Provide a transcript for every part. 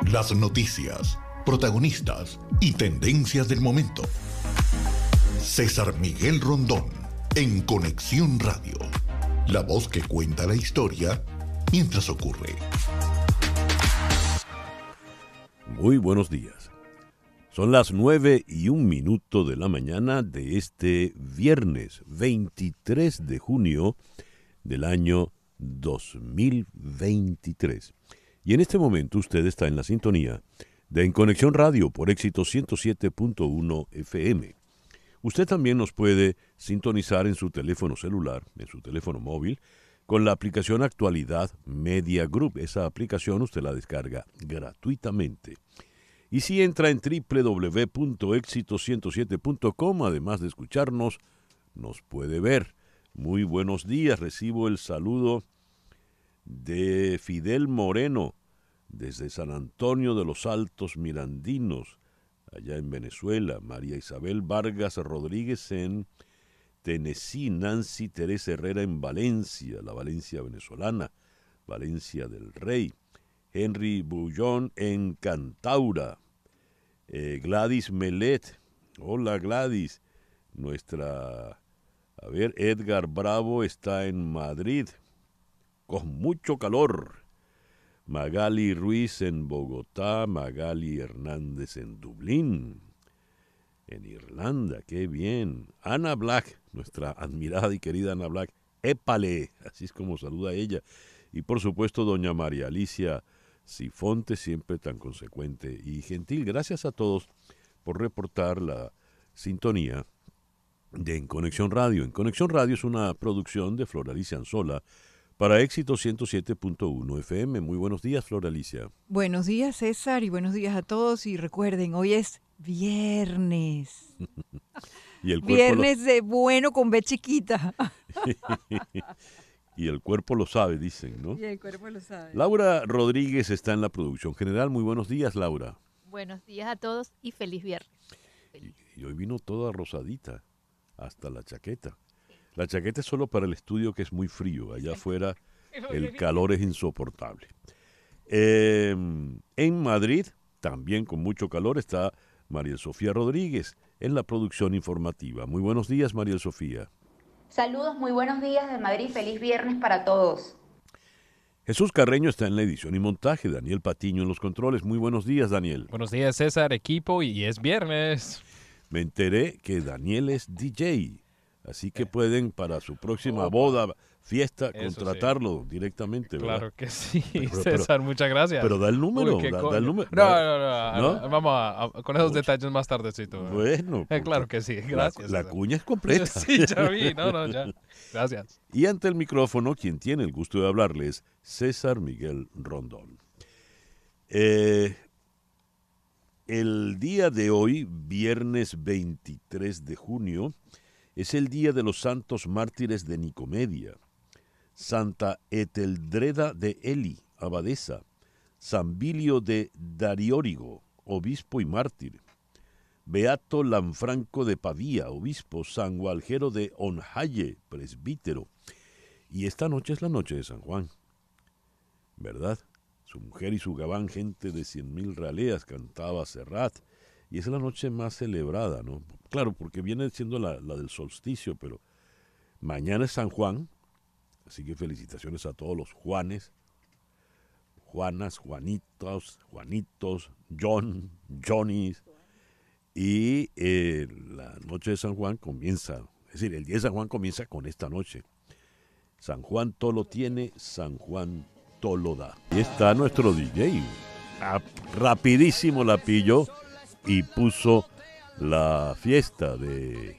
Las noticias, protagonistas y tendencias del momento. César Miguel Rondón, en Conexión Radio. La voz que cuenta la historia mientras ocurre. Muy buenos días. Son las 9:01 de la mañana de este viernes 23 de junio del año 2023. Y en este momento usted está en la sintonía de En Conexión Radio por Éxito 107.1 FM. Usted también nos puede sintonizar en su teléfono celular, en su teléfono móvil, con la aplicación Actualidad Media Group. Esa aplicación usted la descarga gratuitamente. Y si entra en www.exito107.com, además de escucharnos, nos puede ver. Muy buenos días, recibo el saludo de Fidel Moreno, desde San Antonio de los Altos Mirandinos, allá en Venezuela. María Isabel Vargas Rodríguez en Tennessee. Nancy Teresa Herrera en Valencia, la Valencia venezolana, Valencia del Rey. Henry Bullón en Cantaura. Gladys Melet, hola Gladys. Edgar Bravo está en Madrid, con mucho calor. Magali Ruiz en Bogotá, Magali Hernández en Dublín, en Irlanda, qué bien. Ana Black, nuestra admirada y querida Ana Black, épale, así es como saluda ella. Y por supuesto doña María Alicia Sifonte, siempre tan consecuente y gentil. Gracias a todos por reportar la sintonía de En Conexión Radio. En Conexión Radio es una producción de Flor Alicia Anzola para Éxito 107.1 FM. Muy buenos días, Flor Alicia. Buenos días, César, y buenos días a todos. Y recuerden, hoy es viernes. Y el viernes de bueno con B chiquita. Y el cuerpo lo sabe, dicen, ¿no? Y el cuerpo lo sabe. Laura Rodríguez está en la producción general. Muy buenos días, Laura. Buenos días a todos y feliz viernes. Y hoy vino toda rosadita, hasta la chaqueta. La chaqueta es solo para el estudio, que es muy frío. Allá afuera el calor es insoportable. En Madrid, también con mucho calor, está María Sofía Rodríguez en la producción informativa. Muy buenos días, María Sofía. Saludos, muy buenos días de Madrid, feliz viernes para todos. Jesús Carreño está en la edición y montaje, Daniel Patiño en los controles. Muy buenos días, Daniel. Buenos días, César, equipo, y es viernes. Me enteré que Daniel es DJ, así que pueden para su próxima boda, fiesta, contratarlo directamente, ¿verdad? Claro que sí, César, muchas gracias. Pero da el número, Uy, da el número. No, vamos con esos detalles más tardecito. Bueno. Claro que sí, gracias. La cuña es completa. Sí, ya vi, ya. Gracias. Y ante el micrófono, quien tiene el gusto de hablarles, César Miguel Rondón. El día de hoy, viernes 23 de junio, es el día de los santos mártires de Nicomedia. Santa Eteldreda de Eli, abadesa. San Bilio de Dariórigo, obispo y mártir. Beato Lanfranco de Pavía, obispo. San Gualgero de Onhaye, presbítero. Y esta noche es la noche de San Juan, ¿verdad? Su mujer y su gabán, gente de 100,000 raleas, cantaba Serrat. Y es la noche más celebrada, ¿no? Claro, porque viene siendo la del solsticio, pero mañana es San Juan, así que felicitaciones a todos los Juanes, Juanas, Juanitos, Johnnys. Y la noche de San Juan comienza, es decir, el día de San Juan comienza con esta noche. San Juan todo lo tiene, San Juan todo lo da. Y está nuestro DJ. Rapidísimo la pilló y puso la fiesta de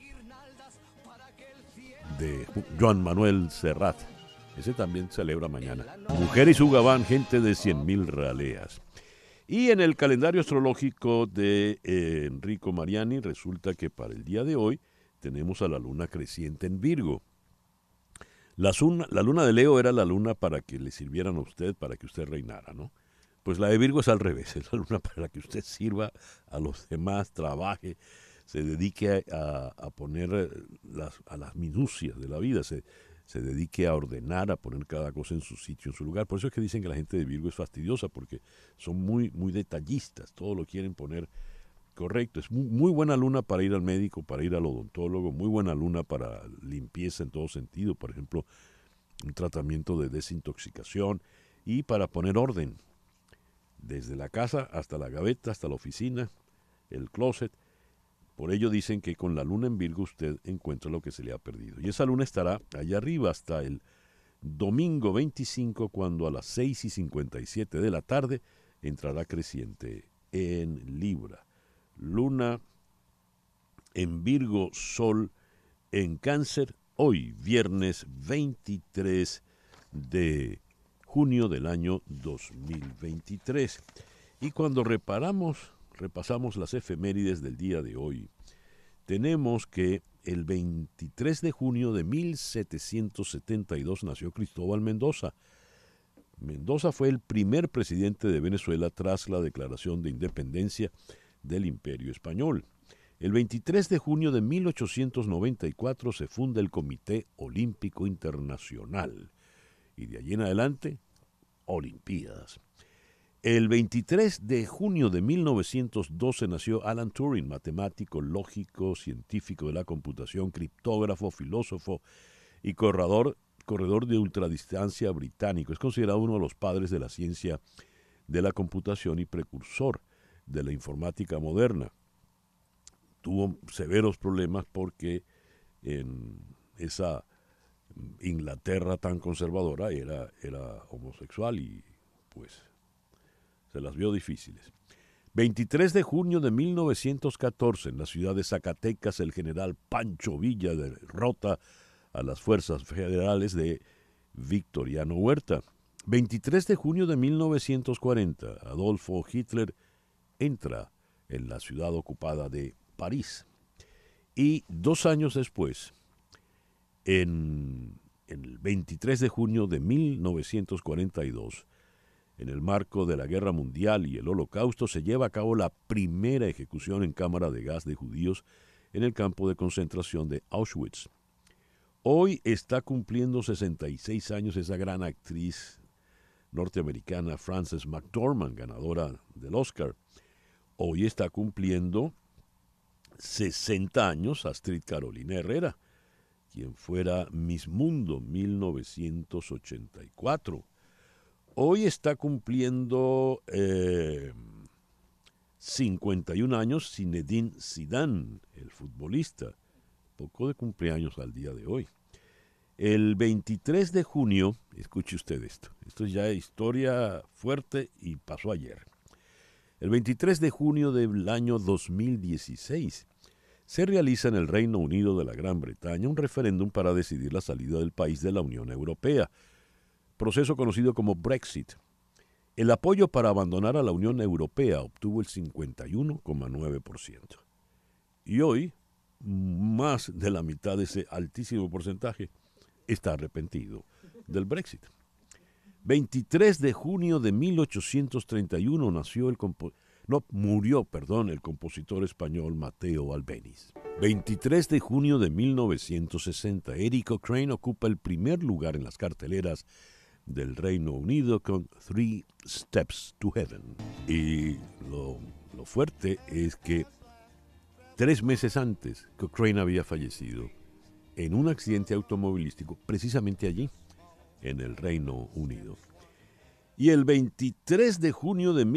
Joan Manuel Serrat. Ese también celebra mañana. Mujer y su gabán, gente de 100,000 raleas. Y en el calendario astrológico de Enrico Mariani, resulta que para el día de hoy tenemos a la luna creciente en Virgo. La luna de Leo era la luna para que le sirvieran a usted, para que usted reinara, ¿no? Pues la de Virgo es al revés, es la luna para que usted sirva a los demás, trabaje, se dedique a poner a las minucias de la vida, se se dedique a ordenar, a poner cada cosa en su sitio, en su lugar. Por eso es que dicen que la gente de Virgo es fastidiosa, porque son muy, muy detallistas, todo lo quieren poner correcto. Es muy, muy buena luna para ir al médico, para ir al odontólogo, muy buena luna para limpieza en todo sentido, por ejemplo, un tratamiento de desintoxicación y para poner orden, desde la casa hasta la gaveta, hasta la oficina, el closet. Por ello dicen que con la luna en Virgo usted encuentra lo que se le ha perdido. Y esa luna estará allá arriba hasta el domingo 25, cuando a las 6:57 de la tarde entrará creciente en Libra. Luna en Virgo, Sol en Cáncer, hoy, viernes 23 de junio del año 2023. Y cuando repasamos las efemérides del día de hoy, tenemos que el 23 de junio de 1772 nació Cristóbal Mendoza. Mendoza fue el primer presidente de Venezuela tras la declaración de independencia del Imperio Español. El 23 de junio de 1894 se funda el Comité Olímpico Internacional y de allí en adelante, Olimpiadas. El 23 de junio de 1912 nació Alan Turing, matemático, lógico, científico de la computación, criptógrafo, filósofo y corredor de ultradistancia británico. Es considerado uno de los padres de la ciencia de la computación y precursor de la informática moderna. Tuvo severos problemas porque en esa Inglaterra tan conservadora era homosexual y pues se las vio difíciles. 23 de junio de 1914, en la ciudad de Zacatecas, el general Pancho Villa derrota a las fuerzas federales de Victoriano Huerta. 23 de junio de 1940, Adolfo Hitler entra en la ciudad ocupada de París. Y 2 años después, en el 23 de junio de 1942, en el marco de la Guerra Mundial y el Holocausto, se lleva a cabo la primera ejecución en cámara de gas de judíos en el campo de concentración de Auschwitz. Hoy está cumpliendo 66 años esa gran actriz norteamericana Frances McDormand, ganadora del Oscar. Hoy está cumpliendo 60 años Astrid Carolina Herrera, quien fuera Miss Mundo 1984. Hoy está cumpliendo 51 años Zinedine Zidane, el futbolista. Poco de cumpleaños al día de hoy. El 23 de junio, escuche usted esto es ya historia fuerte y pasó ayer. El 23 de junio del año 2016 se realiza en el Reino Unido de la Gran Bretaña un referéndum para decidir la salida del país de la Unión Europea, proceso conocido como Brexit. El apoyo para abandonar a la Unión Europea obtuvo el 51,9%. Y hoy, más de la mitad de ese altísimo porcentaje está arrepentido del Brexit. 23 de junio de 1831 murió el compositor español Mateo Albéniz. 23 de junio de 1960, Eric O'Crane ocupa el primer lugar en las carteleras del Reino Unido con Three Steps to Heaven. Y lo fuerte es que 3 meses antes, Cochrane había fallecido en un accidente automovilístico precisamente allí, en el Reino Unido. Y el 23 de junio de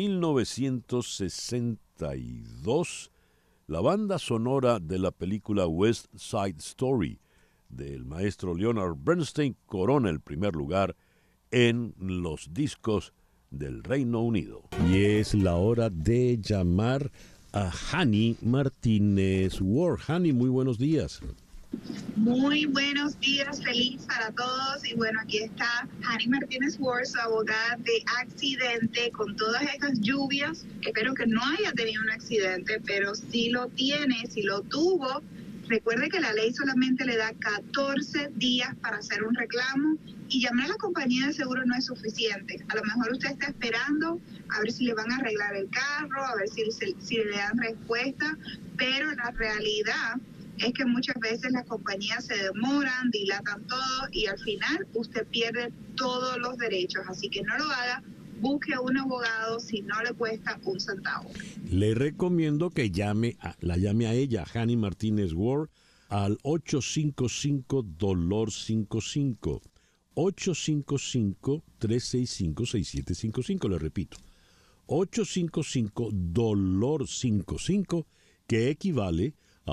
1962, la banda sonora de la película West Side Story del maestro Leonard Bernstein corona el primer lugar en los discos del Reino Unido. Y es la hora de llamar a Hani Martínez Ward. Hani, muy buenos días. Muy buenos días, feliz para todos. Y bueno, aquí está Hani Martínez Ward, su abogada de accidente, con todas estas lluvias. Espero que no haya tenido un accidente, pero si lo tiene, si lo tuvo, recuerde que la ley solamente le da 14 días para hacer un reclamo, y llamar a la compañía de seguro no es suficiente. A lo mejor usted está esperando a ver si le van a arreglar el carro, a ver si le dan respuesta, pero la realidad es que muchas veces las compañías se demoran, dilatan todo y al final usted pierde todos los derechos. Así que no lo haga, busque un abogado si no le cuesta un centavo. Le recomiendo que la llame a ella, Hani Martínez Ward, al 855-DOLOR55. 855-365-6755, le repito. 855-DOLOR55, que equivale a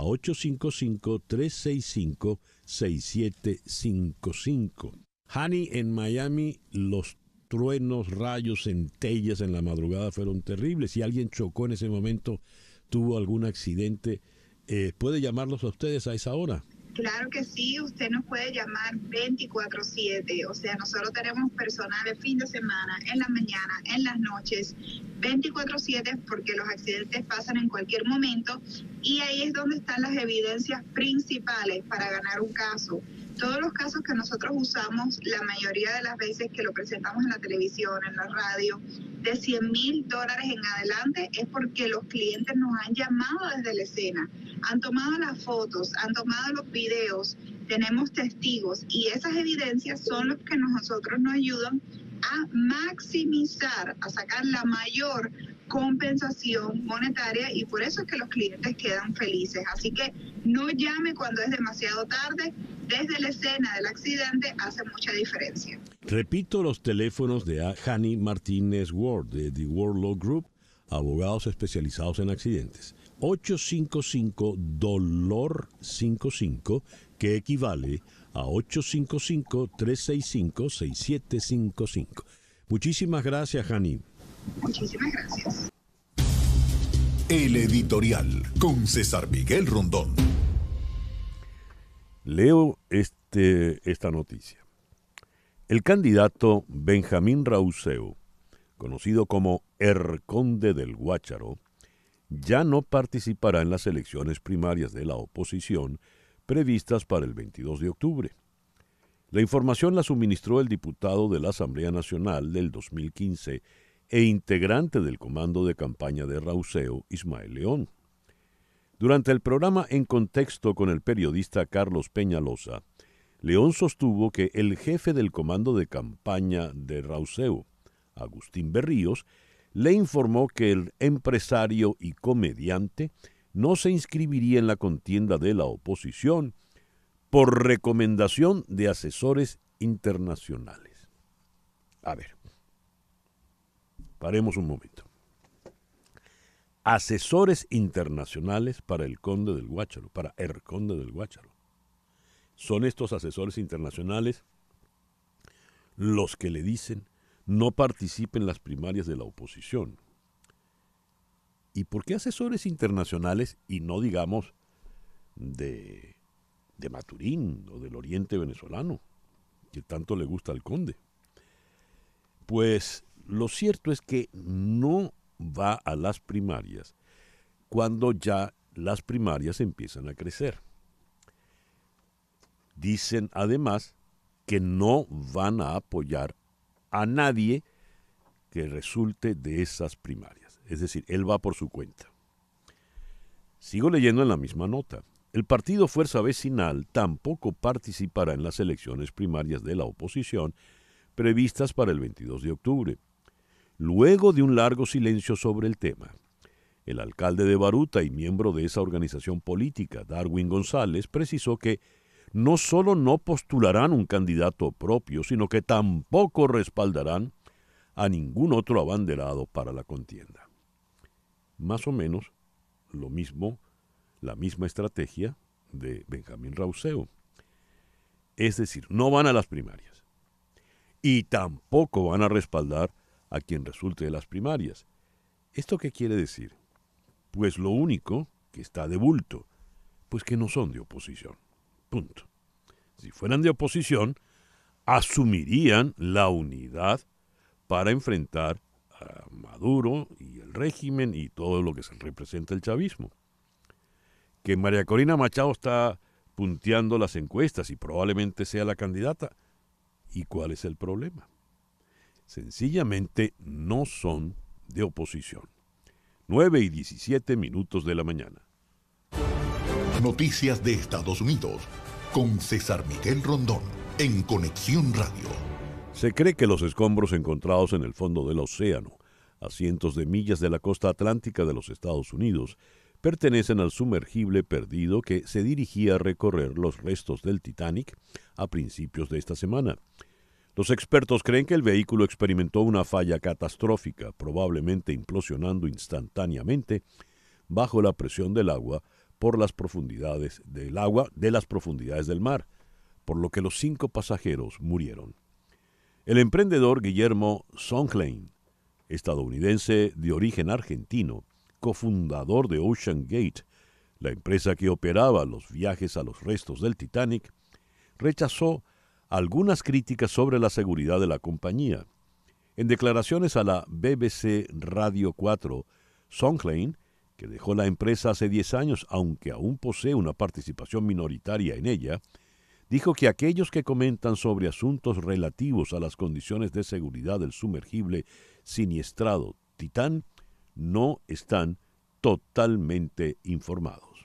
855-365-6755. Hani, en Miami, los truenos, rayos, centellas en la madrugada fueron terribles. Si alguien chocó en ese momento, tuvo algún accidente, ¿puede llamarlos a ustedes a esa hora? Claro que sí, usted nos puede llamar 24/7, o sea, nosotros tenemos personal de fin de semana, en la mañana, en las noches, 24/7, porque los accidentes pasan en cualquier momento y ahí es donde están las evidencias principales para ganar un caso. Todos los casos que nosotros usamos, la mayoría de las veces que lo presentamos en la televisión, en la radio, de $100,000 en adelante, es porque los clientes nos han llamado desde la escena, han tomado las fotos, han tomado los videos, tenemos testigos y esas evidencias son los que nosotros nos ayudan a maximizar, a sacar la mayor compensación monetaria y por eso es que los clientes quedan felices. Así que no llame cuando es demasiado tarde. Desde la escena del accidente hace mucha diferencia. Repito los teléfonos de Hani Martínez Ward de The Ward Law Group, abogados especializados en accidentes. 855-DOLOR55, que equivale a 855-365-6755. Muchísimas gracias, Hani. Muchísimas gracias. El editorial con César Miguel Rondón. Leo esta noticia. El candidato Benjamín Rauseo, conocido como Conde del Guácharo, ya no participará en las elecciones primarias de la oposición previstas para el 22 de octubre. La información la suministró el diputado de la Asamblea Nacional del 2015 e integrante del comando de campaña de Rauseo, Ismael León. Durante el programa En Contexto con el periodista Carlos Peñalosa, León sostuvo que el jefe del comando de campaña de Rauseo, Agustín Berríos, le informó que el empresario y comediante no se inscribiría en la contienda de la oposición por recomendación de asesores internacionales. A ver, paremos un momento. Asesores internacionales para el Conde del Guácharo, para el Conde del Guácharo. Son estos asesores internacionales los que le dicen no participe en las primarias de la oposición. ¿Y por qué asesores internacionales y no, digamos, de Maturín o del oriente venezolano, que tanto le gusta al conde? Pues lo cierto es que no va a las primarias cuando ya las primarias empiezan a crecer. Dicen además que no van a apoyar a nadie que resulte de esas primarias. Es decir, él va por su cuenta. Sigo leyendo en la misma nota. El partido Fuerza Vecinal tampoco participará en las elecciones primarias de la oposición previstas para el 22 de octubre. Luego de un largo silencio sobre el tema, el alcalde de Baruta y miembro de esa organización política, Darwin González, precisó que no solo no postularán un candidato propio, sino que tampoco respaldarán a ningún otro abanderado para la contienda. Más o menos lo mismo, la misma estrategia de Benjamín Rauseo. Es decir, no van a las primarias y tampoco van a respaldar a quien resulte de las primarias. ¿Esto qué quiere decir? Pues lo único que está de bulto, pues que no son de oposición. Punto. Si fueran de oposición, asumirían la unidad para enfrentar a Maduro y el régimen y todo lo que se representa el chavismo. Que María Corina Machado está punteando las encuestas y probablemente sea la candidata. ¿Y cuál es el problema? Sencillamente no son de oposición. 9:17 de la mañana. noticias de Estados Unidos con César Miguel Rondón en Conexión Radio. Se cree que los escombros encontrados en el fondo del océano, a cientos de millas de la costa atlántica de los Estados Unidos, pertenecen al sumergible perdido que se dirigía a recorrer los restos del Titanic a principios de esta semana. Los expertos creen que el vehículo experimentó una falla catastrófica, probablemente implosionando instantáneamente bajo la presión del agua por las profundidades del mar, por lo que los 5 pasajeros murieron. El emprendedor Guillermo Sondheim, estadounidense de origen argentino, cofundador de Ocean Gate, la empresa que operaba los viajes a los restos del Titanic, rechazó algunas críticas sobre la seguridad de la compañía. En declaraciones a la BBC Radio 4, Sondheim, que dejó la empresa hace 10 años, aunque aún posee una participación minoritaria en ella, dijo que aquellos que comentan sobre asuntos relativos a las condiciones de seguridad del sumergible siniestrado Titán no están totalmente informados.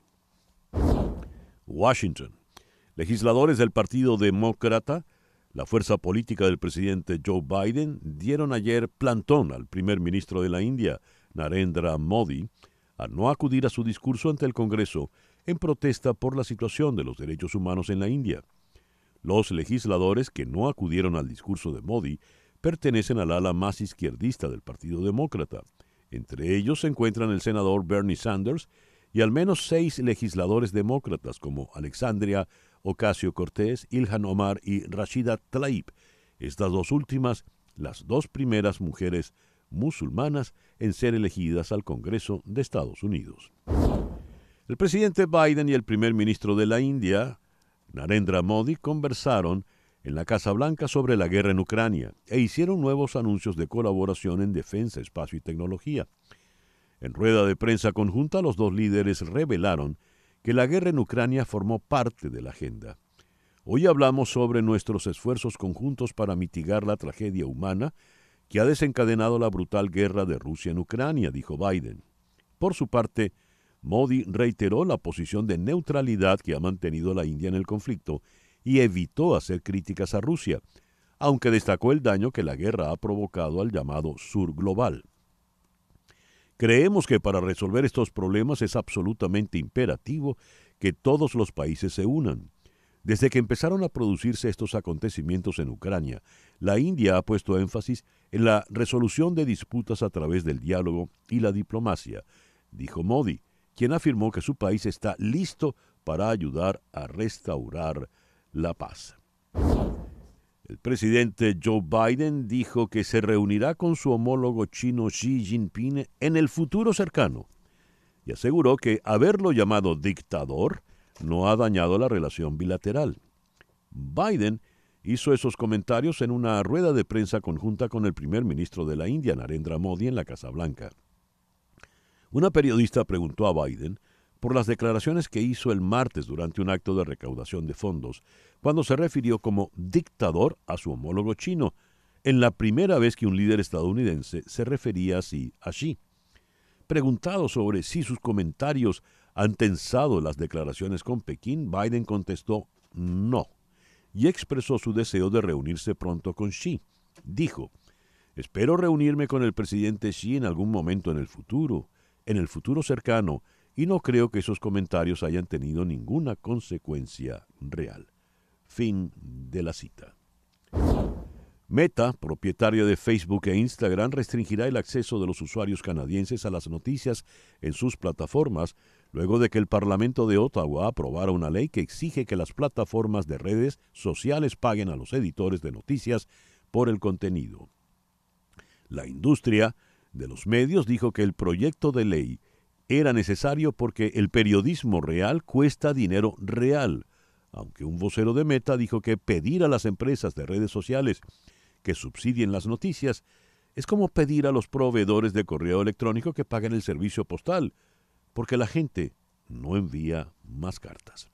Washington. Legisladores del Partido Demócrata, la fuerza política del presidente Joe Biden, dieron ayer plantón al primer ministro de la India, Narendra Modi, a no acudir a su discurso ante el Congreso en protesta por la situación de los derechos humanos en la India. Los legisladores que no acudieron al discurso de Modi pertenecen al ala más izquierdista del Partido Demócrata. Entre ellos se encuentran el senador Bernie Sanders y al menos 6 legisladores demócratas como Alexandria Ocasio-Cortez, Ilhan Omar y Rashida Tlaib, estas 2 últimas, las 2 primeras mujeres musulmanas en ser elegidas al Congreso de Estados Unidos. El presidente Biden y el primer ministro de la India, Narendra Modi, conversaron en la Casa Blanca sobre la guerra en Ucrania e hicieron nuevos anuncios de colaboración en defensa, espacio y tecnología. En rueda de prensa conjunta, los 2 líderes revelaron que la guerra en Ucrania formó parte de la agenda. Hoy hablamos sobre nuestros esfuerzos conjuntos para mitigar la tragedia humana que ha desencadenado la brutal guerra de Rusia en Ucrania, dijo Biden. Por su parte, Modi reiteró la posición de neutralidad que ha mantenido la India en el conflicto y evitó hacer críticas a Rusia, aunque destacó el daño que la guerra ha provocado al llamado sur global. Creemos que para resolver estos problemas es absolutamente imperativo que todos los países se unan. Desde que empezaron a producirse estos acontecimientos en Ucrania, la India ha puesto énfasis en la resolución de disputas a través del diálogo y la diplomacia, dijo Modi, quien afirmó que su país está listo para ayudar a restaurar la paz. El presidente Joe Biden dijo que se reunirá con su homólogo chino Xi Jinping en el futuro cercano y aseguró que haberlo llamado dictador no ha dañado la relación bilateral. Biden hizo esos comentarios en una rueda de prensa conjunta con el primer ministro de la India, Narendra Modi, en la Casa Blanca. Una periodista preguntó a Biden por las declaraciones que hizo el martes durante un acto de recaudación de fondos, cuando se refirió como dictador a su homólogo chino, en la primera vez que un líder estadounidense se refería así a Xi. Preguntado sobre si sus comentarios han tensado las declaraciones con Pekín, Biden contestó no, y expresó su deseo de reunirse pronto con Xi. Dijo, espero reunirme con el presidente Xi en algún momento en el futuro cercano, y no creo que esos comentarios hayan tenido ninguna consecuencia real. Fin de la cita. Meta, propietaria de Facebook e Instagram, restringirá el acceso de los usuarios canadienses a las noticias en sus plataformas, luego de que el Parlamento de Ottawa aprobara una ley que exige que las plataformas de redes sociales paguen a los editores de noticias por el contenido. La industria de los medios dijo que el proyecto de ley era necesario porque el periodismo real cuesta dinero real, aunque un vocero de Meta dijo que pedir a las empresas de redes sociales que subsidien las noticias es como pedir a los proveedores de correo electrónico que paguen el servicio postal, porque la gente no envía más cartas.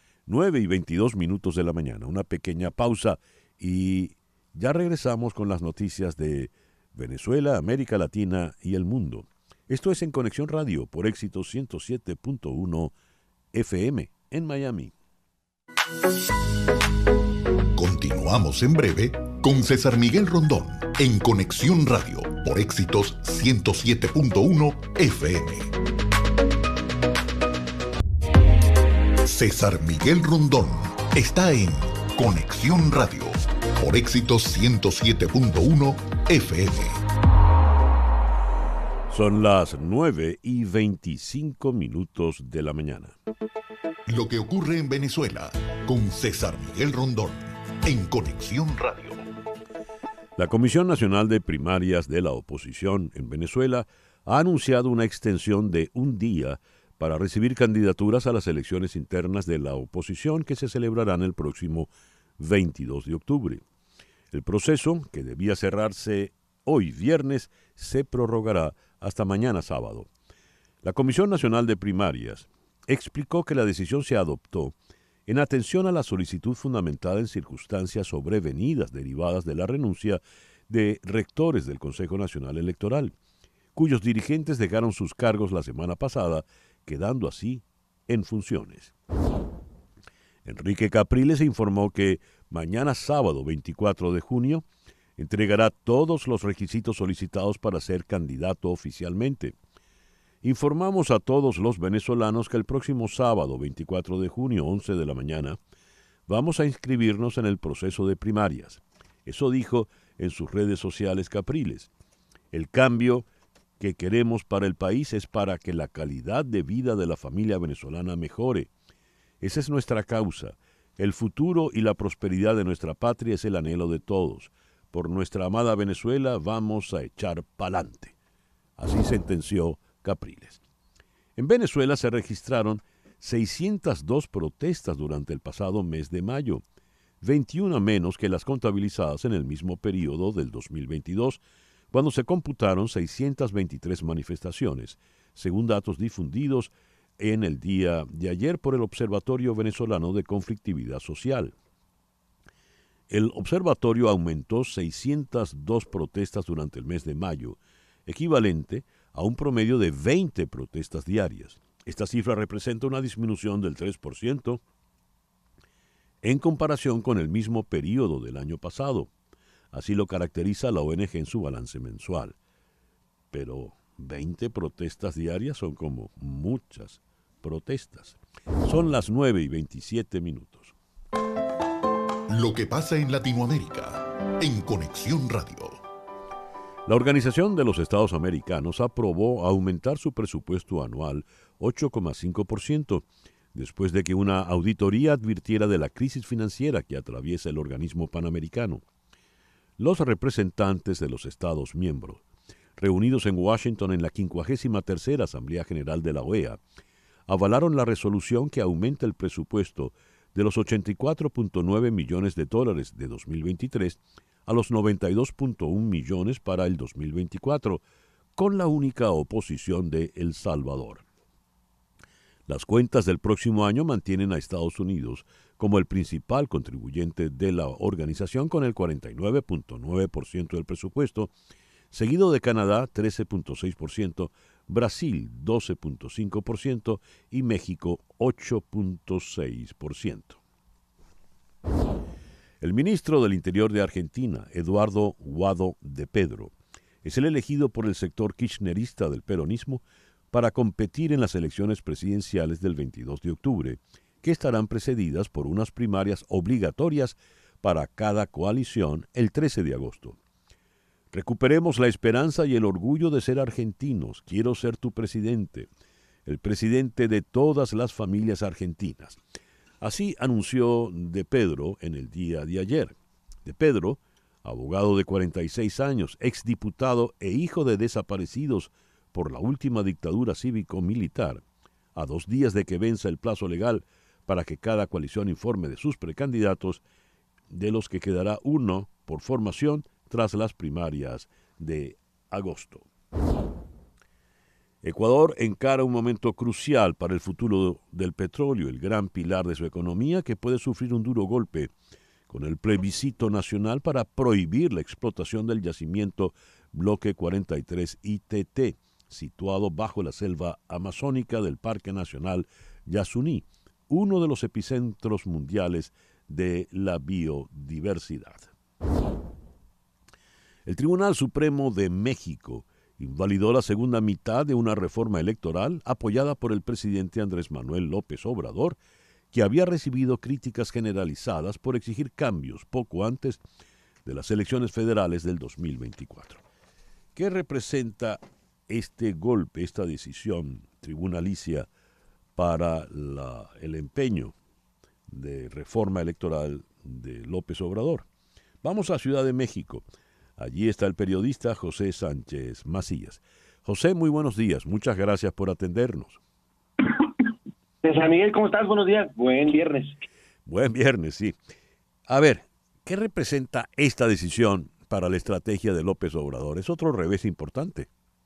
9:22 de la mañana, una pequeña pausa y ya regresamos con las noticias de Venezuela, América Latina y el mundo. Esto es En Conexión Radio por Éxito 107.1 FM en Miami. Continuamos en breve con César Miguel Rondón en Conexión Radio por Éxitos 107.1 FM. César Miguel Rondón está en Conexión Radio por Éxitos 107.1 FM. Son las 9:25 de la mañana. Lo que ocurre en Venezuela con César Miguel Rondón en Conexión Radio. La Comisión Nacional de Primarias de la Oposición en Venezuela ha anunciado una extensión de un día para recibir candidaturas a las elecciones internas de la oposición que se celebrarán el próximo 22 de octubre. El proceso, que debía cerrarse hoy viernes, se prorrogará hasta mañana sábado. La Comisión Nacional de Primarias explicó que la decisión se adoptó en atención a la solicitud fundamentada en circunstancias sobrevenidas derivadas de la renuncia de rectores del Consejo Nacional Electoral, cuyos dirigentes dejaron sus cargos la semana pasada, quedando así en funciones. Enrique Capriles informó que mañana sábado 24 de junio entregará todos los requisitos solicitados para ser candidato oficialmente. Informamos a todos los venezolanos que el próximo sábado 24 de junio, 11 de la mañana, vamos a inscribirnos en el proceso de primarias. Eso dijo en sus redes sociales Capriles. El cambio que queremos para el país es para que la calidad de vida de la familia venezolana mejore. Esa es nuestra causa. El futuro y la prosperidad de nuestra patria es el anhelo de todos. Por nuestra amada Venezuela vamos a echar pa'lante. Así sentenció Capriles. En Venezuela se registraron 602 protestas durante el pasado mes de mayo, 21 menos que las contabilizadas en el mismo periodo del 2022, cuando se computaron 623 manifestaciones, según datos difundidos en el día de ayer por el Observatorio Venezolano de Conflictividad Social. El observatorio aumentó 602 protestas durante el mes de mayo, equivalente a un promedio de 20 protestas diarias. Esta cifra representa una disminución del 3% en comparación con el mismo periodo del año pasado. Así lo caracteriza la ONG en su balance mensual. Pero 20 protestas diarias son como muchas protestas. Son las 9:27. Lo que pasa en Latinoamérica en Conexión Radio. La Organización de los Estados Americanos aprobó aumentar su presupuesto anual 8,5%, después de que una auditoría advirtiera de la crisis financiera que atraviesa el organismo panamericano. Los representantes de los Estados miembros, reunidos en Washington en la 53ª Asamblea General de la OEA, avalaron la resolución que aumenta el presupuesto de los $84.9 millones de 2023 a los 92.1 millones para el 2024, con la única oposición de El Salvador. Las cuentas del próximo año mantienen a Estados Unidos como el principal contribuyente de la organización con el 49.9% del presupuesto, seguido de Canadá 13.6%, Brasil 12.5% y México 8.6%. El ministro del Interior de Argentina, Eduardo Guado de Pedro, es el elegido por el sector kirchnerista del peronismo para competir en las elecciones presidenciales del 22 de octubre, que estarán precedidas por unas primarias obligatorias para cada coalición el 13 de agosto. Recuperemos la esperanza y el orgullo de ser argentinos. Quiero ser tu presidente, el presidente de todas las familias argentinas. Así anunció De Pedro en el día de ayer. De Pedro, abogado de 46 años, exdiputado e hijo de desaparecidos por la última dictadura cívico-militar, a 2 días de que venza el plazo legal para que cada coalición informe de sus precandidatos, de los que quedará uno por formación tras las primarias de agosto. Ecuador encara un momento crucial para el futuro del petróleo, el gran pilar de su economía, que puede sufrir un duro golpe con el plebiscito nacional para prohibir la explotación del yacimiento Bloque 43 ITT, situado bajo la selva amazónica del Parque Nacional Yasuní, uno de los epicentros mundiales de la biodiversidad. El Tribunal Supremo de México invalidó la segunda mitad de una reforma electoral apoyada por el presidente Andrés Manuel López Obrador, que había recibido críticas generalizadas por exigir cambios poco antes de las elecciones federales del 2024. ¿Qué representa este golpe, esta decisión tribunalicia para el empeño de reforma electoral de López Obrador? Vamos a Ciudad de México. Allí está el periodista José Sánchez Macías. José, muy buenos días. Muchas gracias por atendernos. San Miguel, ¿cómo estás? Buenos días. Buen viernes. Buen viernes, sí. A ver, ¿qué representa esta decisión para la estrategia de López Obrador? Es otro revés importante.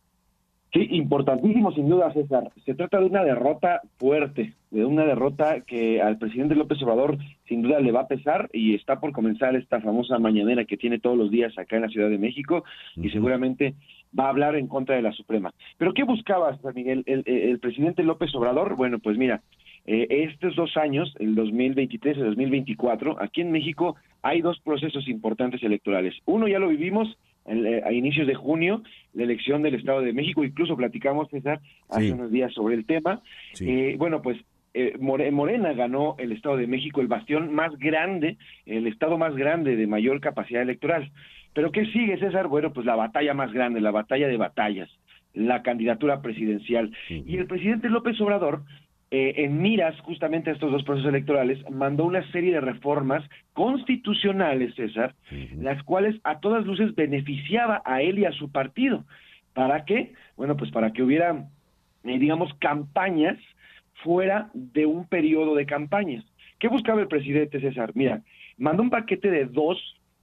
Sí, importantísimo sin duda, César. Se trata de una derrota fuerte, de una derrota que al presidente López Obrador sin duda le va a pesar, y está por comenzar esta famosa mañanera que tiene todos los días acá en la Ciudad de México, y seguramente va a hablar en contra de la Suprema. ¿Pero qué buscaba, San Miguel, el presidente López Obrador? Bueno, pues mira, estos 2 años, el 2023 y el 2024, aquí en México hay 2 procesos importantes electorales. Uno ya lo vivimos a inicios de junio, la elección del Estado de México, incluso platicamos, César, hace unos días sobre el tema. Sí. Bueno, pues Morena ganó el Estado de México, el bastión más grande, el estado más grande de mayor capacidad electoral. ¿Pero qué sigue, César? Bueno, pues la batalla más grande, la batalla de batallas, la candidatura presidencial. Y el presidente López Obrador, en miras justamente a estos 2 procesos electorales, mandó una serie de reformas constitucionales, César, las cuales a todas luces beneficiaba a él y a su partido. ¿Para qué? Bueno, pues para que hubiera, digamos, campañas fuera de un periodo de campañas. ¿Qué buscaba el presidente, César? Mira, mandó un paquete de dos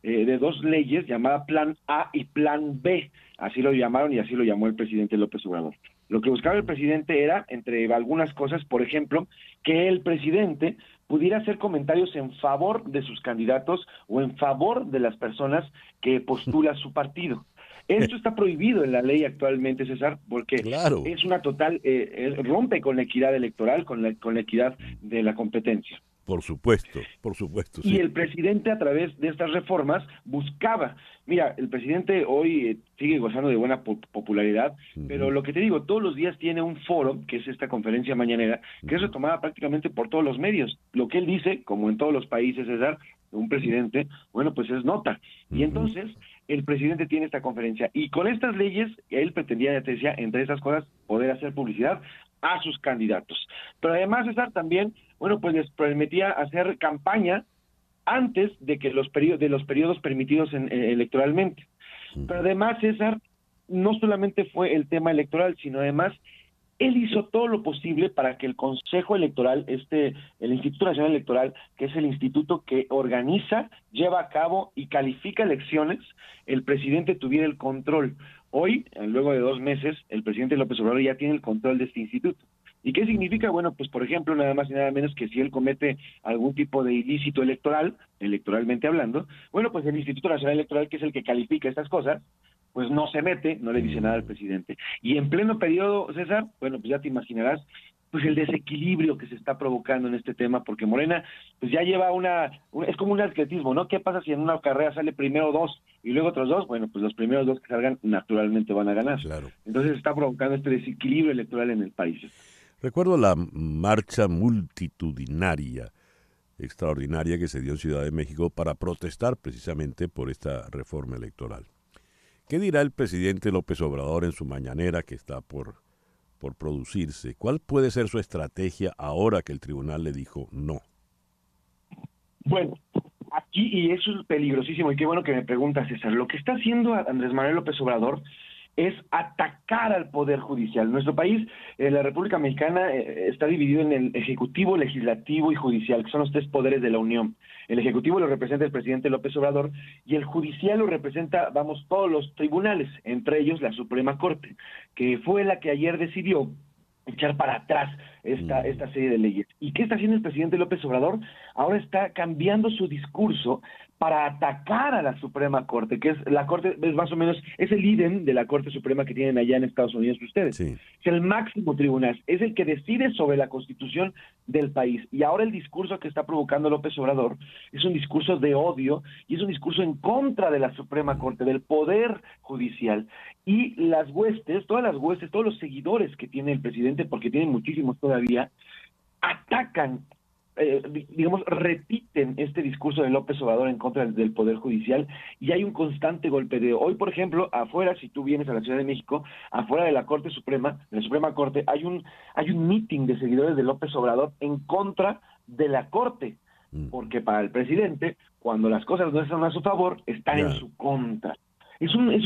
leyes llamada Plan A y Plan B, así lo llamaron y así lo llamó el presidente López Obrador. Lo que buscaba el presidente era, entre algunas cosas, por ejemplo, que el presidente pudiera hacer comentarios en favor de sus candidatos o en favor de las personas que postula su partido. Esto está prohibido en la ley actualmente, César, porque es una total, rompe con la equidad electoral, con la equidad de la competencia. Por supuesto, sí. Y el presidente, a través de estas reformas, buscaba, mira, el presidente hoy sigue gozando de buena popularidad, pero lo que te digo, todos los días tiene un foro, que es esta conferencia mañanera, que es retomada prácticamente por todos los medios. Lo que él dice, como en todos los países, César, un presidente, bueno, pues es nota. Y entonces, el presidente tiene esta conferencia, y con estas leyes, él pretendía, ya te decía, entre esas cosas, poder hacer publicidad a sus candidatos. Pero además, César, también, bueno, pues les permitía hacer campaña antes de que los periodos permitidos electoralmente. Pero además, César, no solamente fue el tema electoral, sino además él hizo todo lo posible para que el Consejo Electoral, el Instituto Nacional Electoral, que es el instituto que organiza, lleva a cabo y califica elecciones, el presidente tuviera el control. Hoy, luego de 2 meses, el presidente López Obrador ya tiene el control de este instituto. ¿Y qué significa? Bueno, pues por ejemplo, nada más y nada menos que si él comete algún tipo de ilícito electoral, electoralmente hablando, bueno, pues el Instituto Nacional Electoral, que es el que califica estas cosas, pues no se mete, no le dice nada al presidente. Y en pleno periodo, César, bueno, pues ya te imaginarás, pues el desequilibrio que se está provocando en este tema, porque Morena, pues ya lleva es como un atletismo, ¿no? ¿Qué pasa si en una carrera sale primero 2 y luego otros 2? Bueno, pues los primeros 2 que salgan naturalmente van a ganar. Claro. Entonces está provocando este desequilibrio electoral en el país. Recuerdo la marcha multitudinaria, extraordinaria, que se dio en Ciudad de México para protestar precisamente por esta reforma electoral. ¿Qué dirá el presidente López Obrador en su mañanera que está por producirse? ¿Cuál puede ser su estrategia ahora que el tribunal le dijo no? Bueno, aquí, y eso es peligrosísimo, y qué bueno que me preguntas, César, lo que está haciendo Andrés Manuel López Obrador es atacar al Poder Judicial. Nuestro país, la República Mexicana, está dividido en el Ejecutivo, Legislativo y Judicial, que son los 3 poderes de la Unión. El Ejecutivo lo representa el presidente López Obrador y el Judicial lo representa, todos los tribunales, entre ellos la Suprema Corte, que fue la que ayer decidió echar para atrás esta serie de leyes. ¿Y qué está haciendo el presidente López Obrador? Ahora está cambiando su discurso para atacar a la Suprema Corte, que es la Corte, es más o menos, es el ídem de la Corte Suprema que tienen allá en Estados Unidos ustedes. Sí. Es el máximo tribunal, es el que decide sobre la Constitución del país. Y ahora el discurso que está provocando López Obrador es un discurso de odio y es un discurso en contra de la Suprema Corte, del Poder Judicial. Y las huestes, todas las huestes, todos los seguidores que tiene el presidente, porque tiene muchísimos todavía, atacan, digamos, repiten este discurso de López Obrador en contra del Poder Judicial, y hay un constante golpeteo. Hoy, por ejemplo, afuera, si tú vienes a la Ciudad de México, afuera de la Corte Suprema, de la Suprema Corte, hay un meeting de seguidores de López Obrador en contra de la Corte, porque para el presidente, cuando las cosas no están a su favor, están en su contra. Es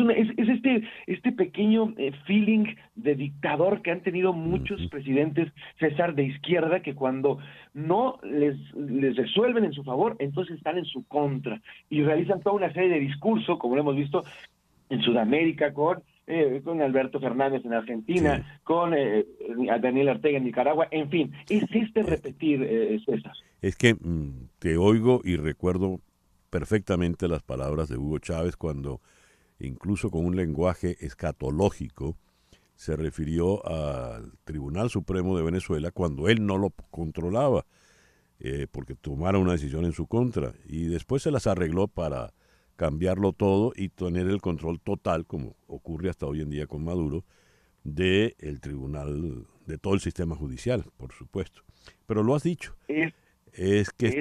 este pequeño feeling de dictador que han tenido muchos presidentes, César, de izquierda, que cuando no les resuelven en su favor, entonces están en su contra y realizan toda una serie de discursos, como lo hemos visto en Sudamérica con Alberto Fernández en Argentina, sí, con Daniel Ortega en Nicaragua, en fin, es repetir, César. Es que te oigo y recuerdo perfectamente las palabras de Hugo Chávez cuando, incluso con un lenguaje escatológico, se refirió al Tribunal Supremo de Venezuela cuando él no lo controlaba, porque tomara una decisión en su contra, y después se las arregló para cambiarlo todo y tener el control total, como ocurre hasta hoy en día con Maduro, del tribunal, de todo el sistema judicial, por supuesto. Pero lo has dicho, es que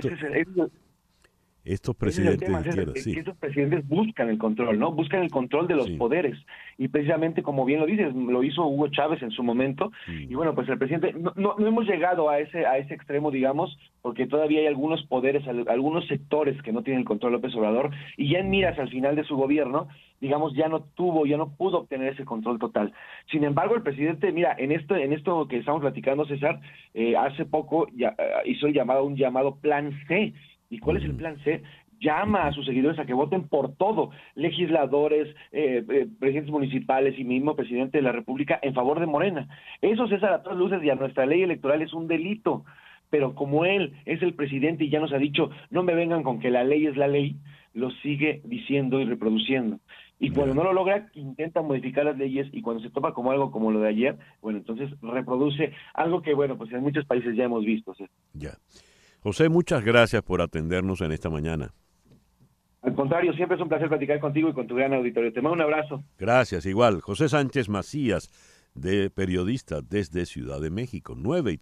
estos presidentes de izquierda, que estos presidentes buscan el control, ¿no? Buscan el control de los poderes. Y precisamente, como bien lo dices, lo hizo Hugo Chávez en su momento. Y bueno, pues el presidente, no hemos llegado a ese extremo, digamos, porque todavía hay algunos poderes, algunos sectores que no tienen el control de López Obrador, y ya en miras al final de su gobierno, digamos, ya no pudo obtener ese control total. Sin embargo, el presidente, mira, en esto que estamos platicando, César, hace poco hizo un llamado Plan C. ¿Y cuál es el plan C? Llama a sus seguidores a que voten por todo, legisladores, presidentes municipales y mismo presidente de la República en favor de Morena. Eso, César, a todas luces, y a nuestra ley electoral es un delito, pero como él es el presidente y ya nos ha dicho, no me vengan con que la ley es la ley, lo sigue diciendo y reproduciendo. Y cuando no lo logra, intenta modificar las leyes, y cuando se topa como algo como lo de ayer, bueno, entonces reproduce algo que, bueno, pues en muchos países ya hemos visto, César. Ya. José, muchas gracias por atendernos en esta mañana. Al contrario, siempre es un placer platicar contigo y con tu gran auditorio. Te mando un abrazo. Gracias, igual. José Sánchez Macías, periodista desde Ciudad de México,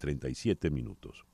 9:37.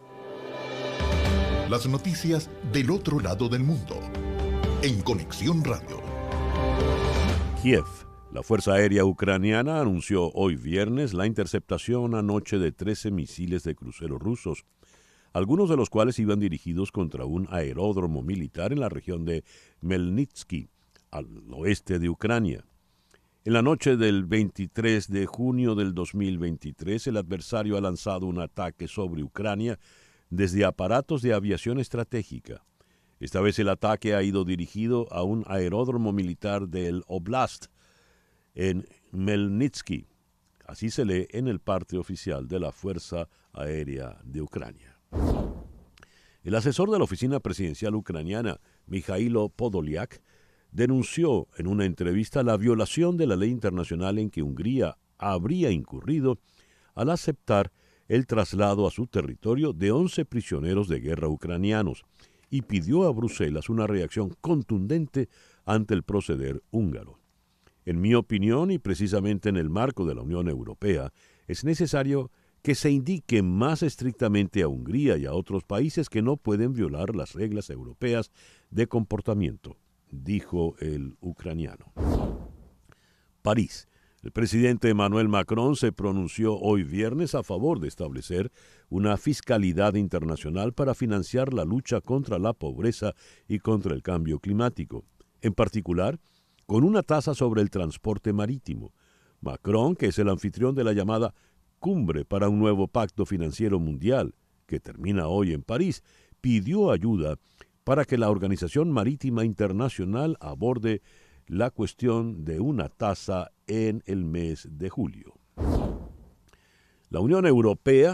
Las noticias del otro lado del mundo. En Conexión Radio. Kiev. La Fuerza Aérea Ucraniana anunció hoy viernes la interceptación anoche de 13 misiles de crucero rusos, algunos de los cuales iban dirigidos contra un aeródromo militar en la región de Melnitsky, al oeste de Ucrania. En la noche del 23 de junio del 2023, el adversario ha lanzado un ataque sobre Ucrania desde aparatos de aviación estratégica. Esta vez el ataque ha ido dirigido a un aeródromo militar del Oblast, en Melnitsky. Así se lee en el parte oficial de la Fuerza Aérea de Ucrania. El asesor de la oficina presidencial ucraniana, Mikhailo Podolyak, denunció en una entrevista la violación de la ley internacional en que Hungría habría incurrido al aceptar el traslado a su territorio de 11 prisioneros de guerra ucranianos y pidió a Bruselas una reacción contundente ante el proceder húngaro. En mi opinión, y precisamente en el marco de la Unión Europea, es necesario que se indique más estrictamente a Hungría y a otros países que no pueden violar las reglas europeas de comportamiento, dijo el ucraniano. París. El presidente Emmanuel Macron se pronunció hoy viernes a favor de establecer una fiscalidad internacional para financiar la lucha contra la pobreza y contra el cambio climático, en particular con una tasa sobre el transporte marítimo. Macron, que es el anfitrión de la llamada Cumbre para un nuevo pacto financiero mundial, que termina hoy en París, pidió ayuda para que la Organización Marítima Internacional aborde la cuestión de una tasa en el mes de julio. La Unión Europea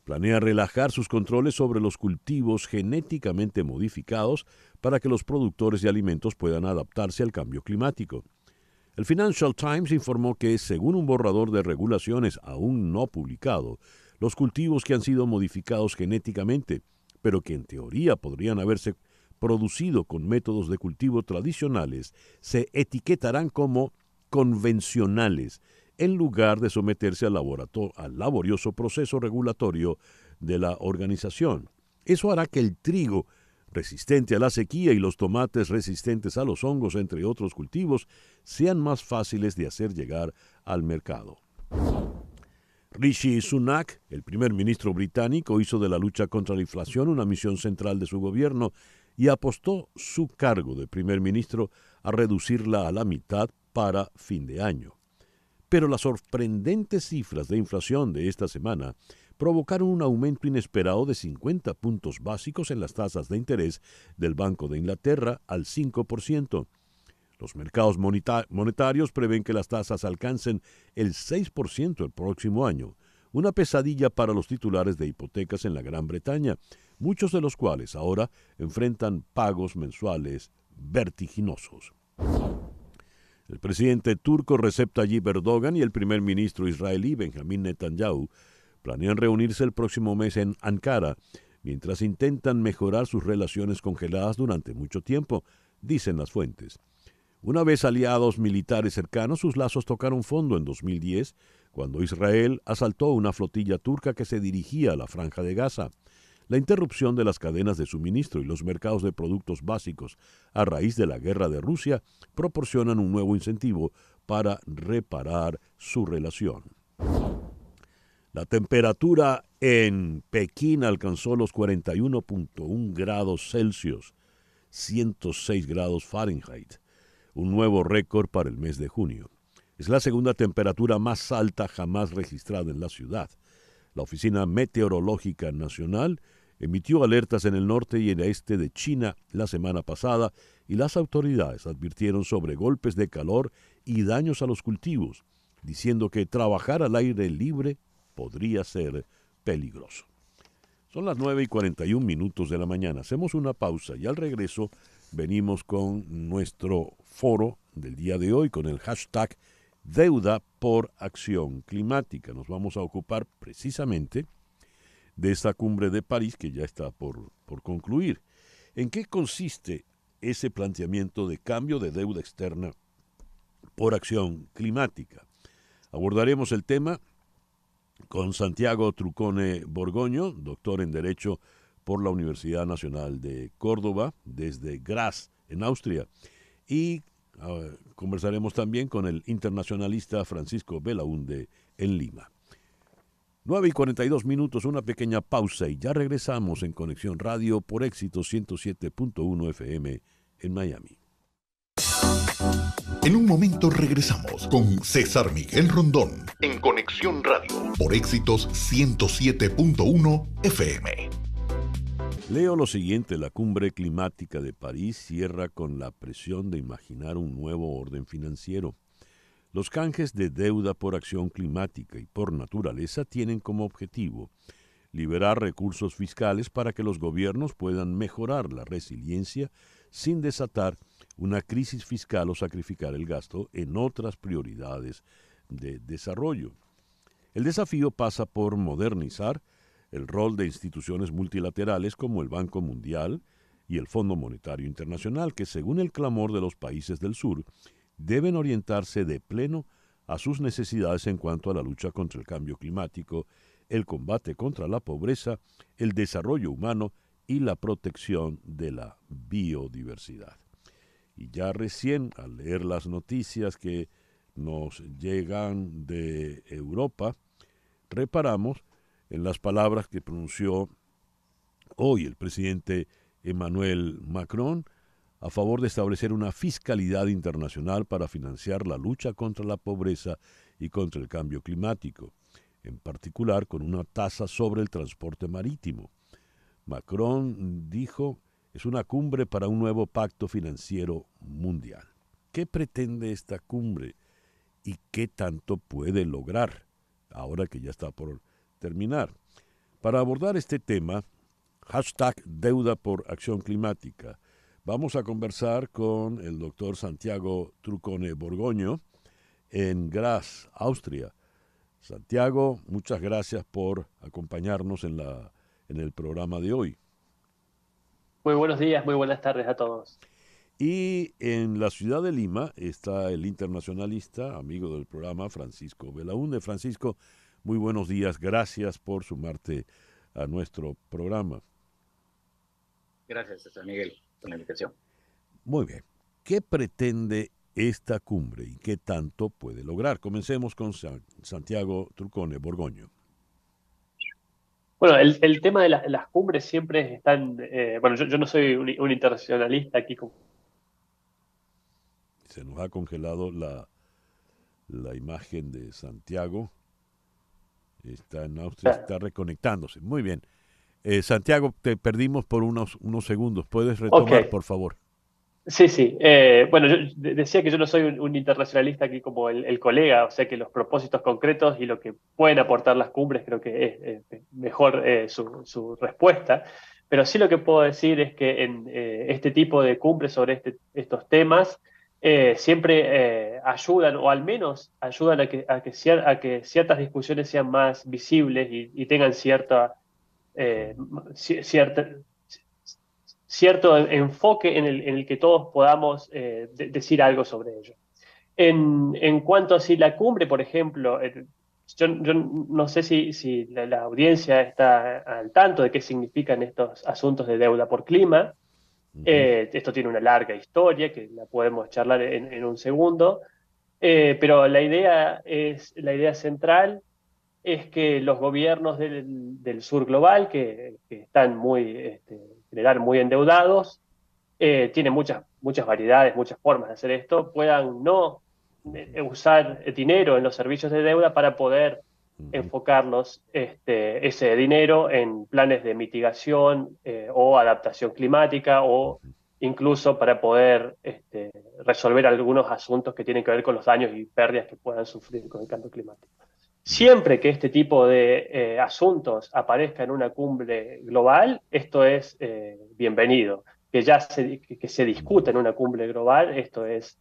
planea relajar sus controles sobre los cultivos genéticamente modificados para que los productores de alimentos puedan adaptarse al cambio climático. El Financial Times informó que, según un borrador de regulaciones aún no publicado, los cultivos que han sido modificados genéticamente, pero que en teoría podrían haberse producido con métodos de cultivo tradicionales, se etiquetarán como convencionales, en lugar de someterse al laborioso proceso regulatorio de la organización. Eso hará que el trigo, resistente a la sequía, y los tomates resistentes a los hongos, entre otros cultivos, sean más fáciles de hacer llegar al mercado. Rishi Sunak, el primer ministro británico, hizo de la lucha contra la inflación una misión central de su gobierno y apostó su cargo de primer ministro a reducirla a la mitad para fin de año. Pero las sorprendentes cifras de inflación de esta semana provocaron un aumento inesperado de 50 puntos básicos en las tasas de interés del Banco de Inglaterra al 5%. Los mercados monetarios prevén que las tasas alcancen el 6% el próximo año, una pesadilla para los titulares de hipotecas en la Gran Bretaña, muchos de los cuales ahora enfrentan pagos mensuales vertiginosos. El presidente turco Recep Tayyip Erdogan y el primer ministro israelí Benjamin Netanyahu planean reunirse el próximo mes en Ankara, mientras intentan mejorar sus relaciones congeladas durante mucho tiempo, dicen las fuentes. Una vez aliados militares cercanos, sus lazos tocaron fondo en 2010, cuando Israel asaltó una flotilla turca que se dirigía a la Franja de Gaza. La interrupción de las cadenas de suministro y los mercados de productos básicos a raíz de la guerra de Rusia proporcionan un nuevo incentivo para reparar su relación. La temperatura en Pekín alcanzó los 41.1 grados Celsius, 106 grados Fahrenheit, un nuevo récord para el mes de junio. Es la segunda temperatura más alta jamás registrada en la ciudad. La Oficina Meteorológica Nacional emitió alertas en el norte y el este de China la semana pasada y las autoridades advirtieron sobre golpes de calor y daños a los cultivos, diciendo que trabajar al aire libre podría ser peligroso. Son las 9:41 de la mañana. Hacemos una pausa y al regreso venimos con nuestro foro del día de hoy con el hashtag Deuda por Acción Climática. Nos vamos a ocupar precisamente de esta cumbre de París que ya está por concluir. ¿En qué consiste ese planteamiento de cambio de deuda externa por acción climática? Abordaremos el tema con Santiago Trucone Borgoño, doctor en Derecho por la Universidad Nacional de Córdoba, desde Graz, en Austria. Y conversaremos también con el internacionalista Francisco Belaúnde en Lima. 9:42, una pequeña pausa y ya regresamos en Conexión Radio por Éxito 107.1 FM en Miami. En un momento regresamos con César Miguel Rondón en Conexión Radio por Éxitos 107.1 FM. Leo lo siguiente: la cumbre climática de París cierra con la presión de imaginar un nuevo orden financiero. Los canjes de deuda por acción climática y por naturaleza tienen como objetivo liberar recursos fiscales para que los gobiernos puedan mejorar la resiliencia sin desatar una crisis fiscal o sacrificar el gasto en otras prioridades de desarrollo. El desafío pasa por modernizar el rol de instituciones multilaterales como el Banco Mundial y el Fondo Monetario Internacional, que según el clamor de los países del sur, deben orientarse de pleno a sus necesidades en cuanto a la lucha contra el cambio climático, el combate contra la pobreza, el desarrollo humano y la protección de la biodiversidad. Y ya recién, al leer las noticias que nos llegan de Europa, reparamos en las palabras que pronunció hoy el presidente Emmanuel Macron a favor de establecer una fiscalidad internacional para financiar la lucha contra la pobreza y contra el cambio climático, en particular con una tasa sobre el transporte marítimo. Macron dijo: es una cumbre para un nuevo pacto financiero mundial. ¿Qué pretende esta cumbre y qué tanto puede lograr ahora que ya está por terminar? Para abordar este tema, hashtag Deuda por Acción Climática, vamos a conversar con el doctor Santiago Trucone Borgoño en Graz, Austria. Santiago, muchas gracias por acompañarnos en el programa de hoy. Muy buenos días, muy buenas tardes a todos. Y en la ciudad de Lima está el internacionalista, amigo del programa, Francisco Belaúnde. Francisco, muy buenos días, gracias por sumarte a nuestro programa. Gracias, César Miguel, por la invitación. Muy bien. ¿Qué pretende esta cumbre y qué tanto puede lograr? Comencemos con Santiago Trucone Borgoño. Bueno, el tema de las cumbres siempre están... bueno, yo no soy un internacionalista aquí. Se nos ha congelado la imagen de Santiago. Está en Austria, está reconectándose. Muy bien. Santiago, te perdimos por unos segundos. ¿Puedes retomar, por favor? Sí. Bueno, yo decía que yo no soy un internacionalista aquí como el colega, o sea que los propósitos concretos y lo que pueden aportar las cumbres creo que es mejor su respuesta. Pero sí lo que puedo decir es que en este tipo de cumbres sobre estos temas siempre ayudan, o al menos ayudan a que ciertas discusiones sean más visibles y tengan cierto enfoque en el que todos podamos decir algo sobre ello. En cuanto a si la cumbre, por ejemplo, yo no sé si la audiencia está al tanto de qué significan estos asuntos de deuda por clima. Esto tiene una larga historia que la podemos charlar en un segundo, pero la idea central es que los gobiernos del sur global, que están en general muy endeudados, tienen muchas variedades, muchas formas de hacer esto, puedan no usar dinero en los servicios de deuda para poder enfocarlos ese dinero en planes de mitigación o adaptación climática, o incluso para poder resolver algunos asuntos que tienen que ver con los daños y pérdidas que puedan sufrir con el cambio climático. Siempre que este tipo de asuntos aparezca en una cumbre global, esto es bienvenido. Que se discuta en una cumbre global, esto es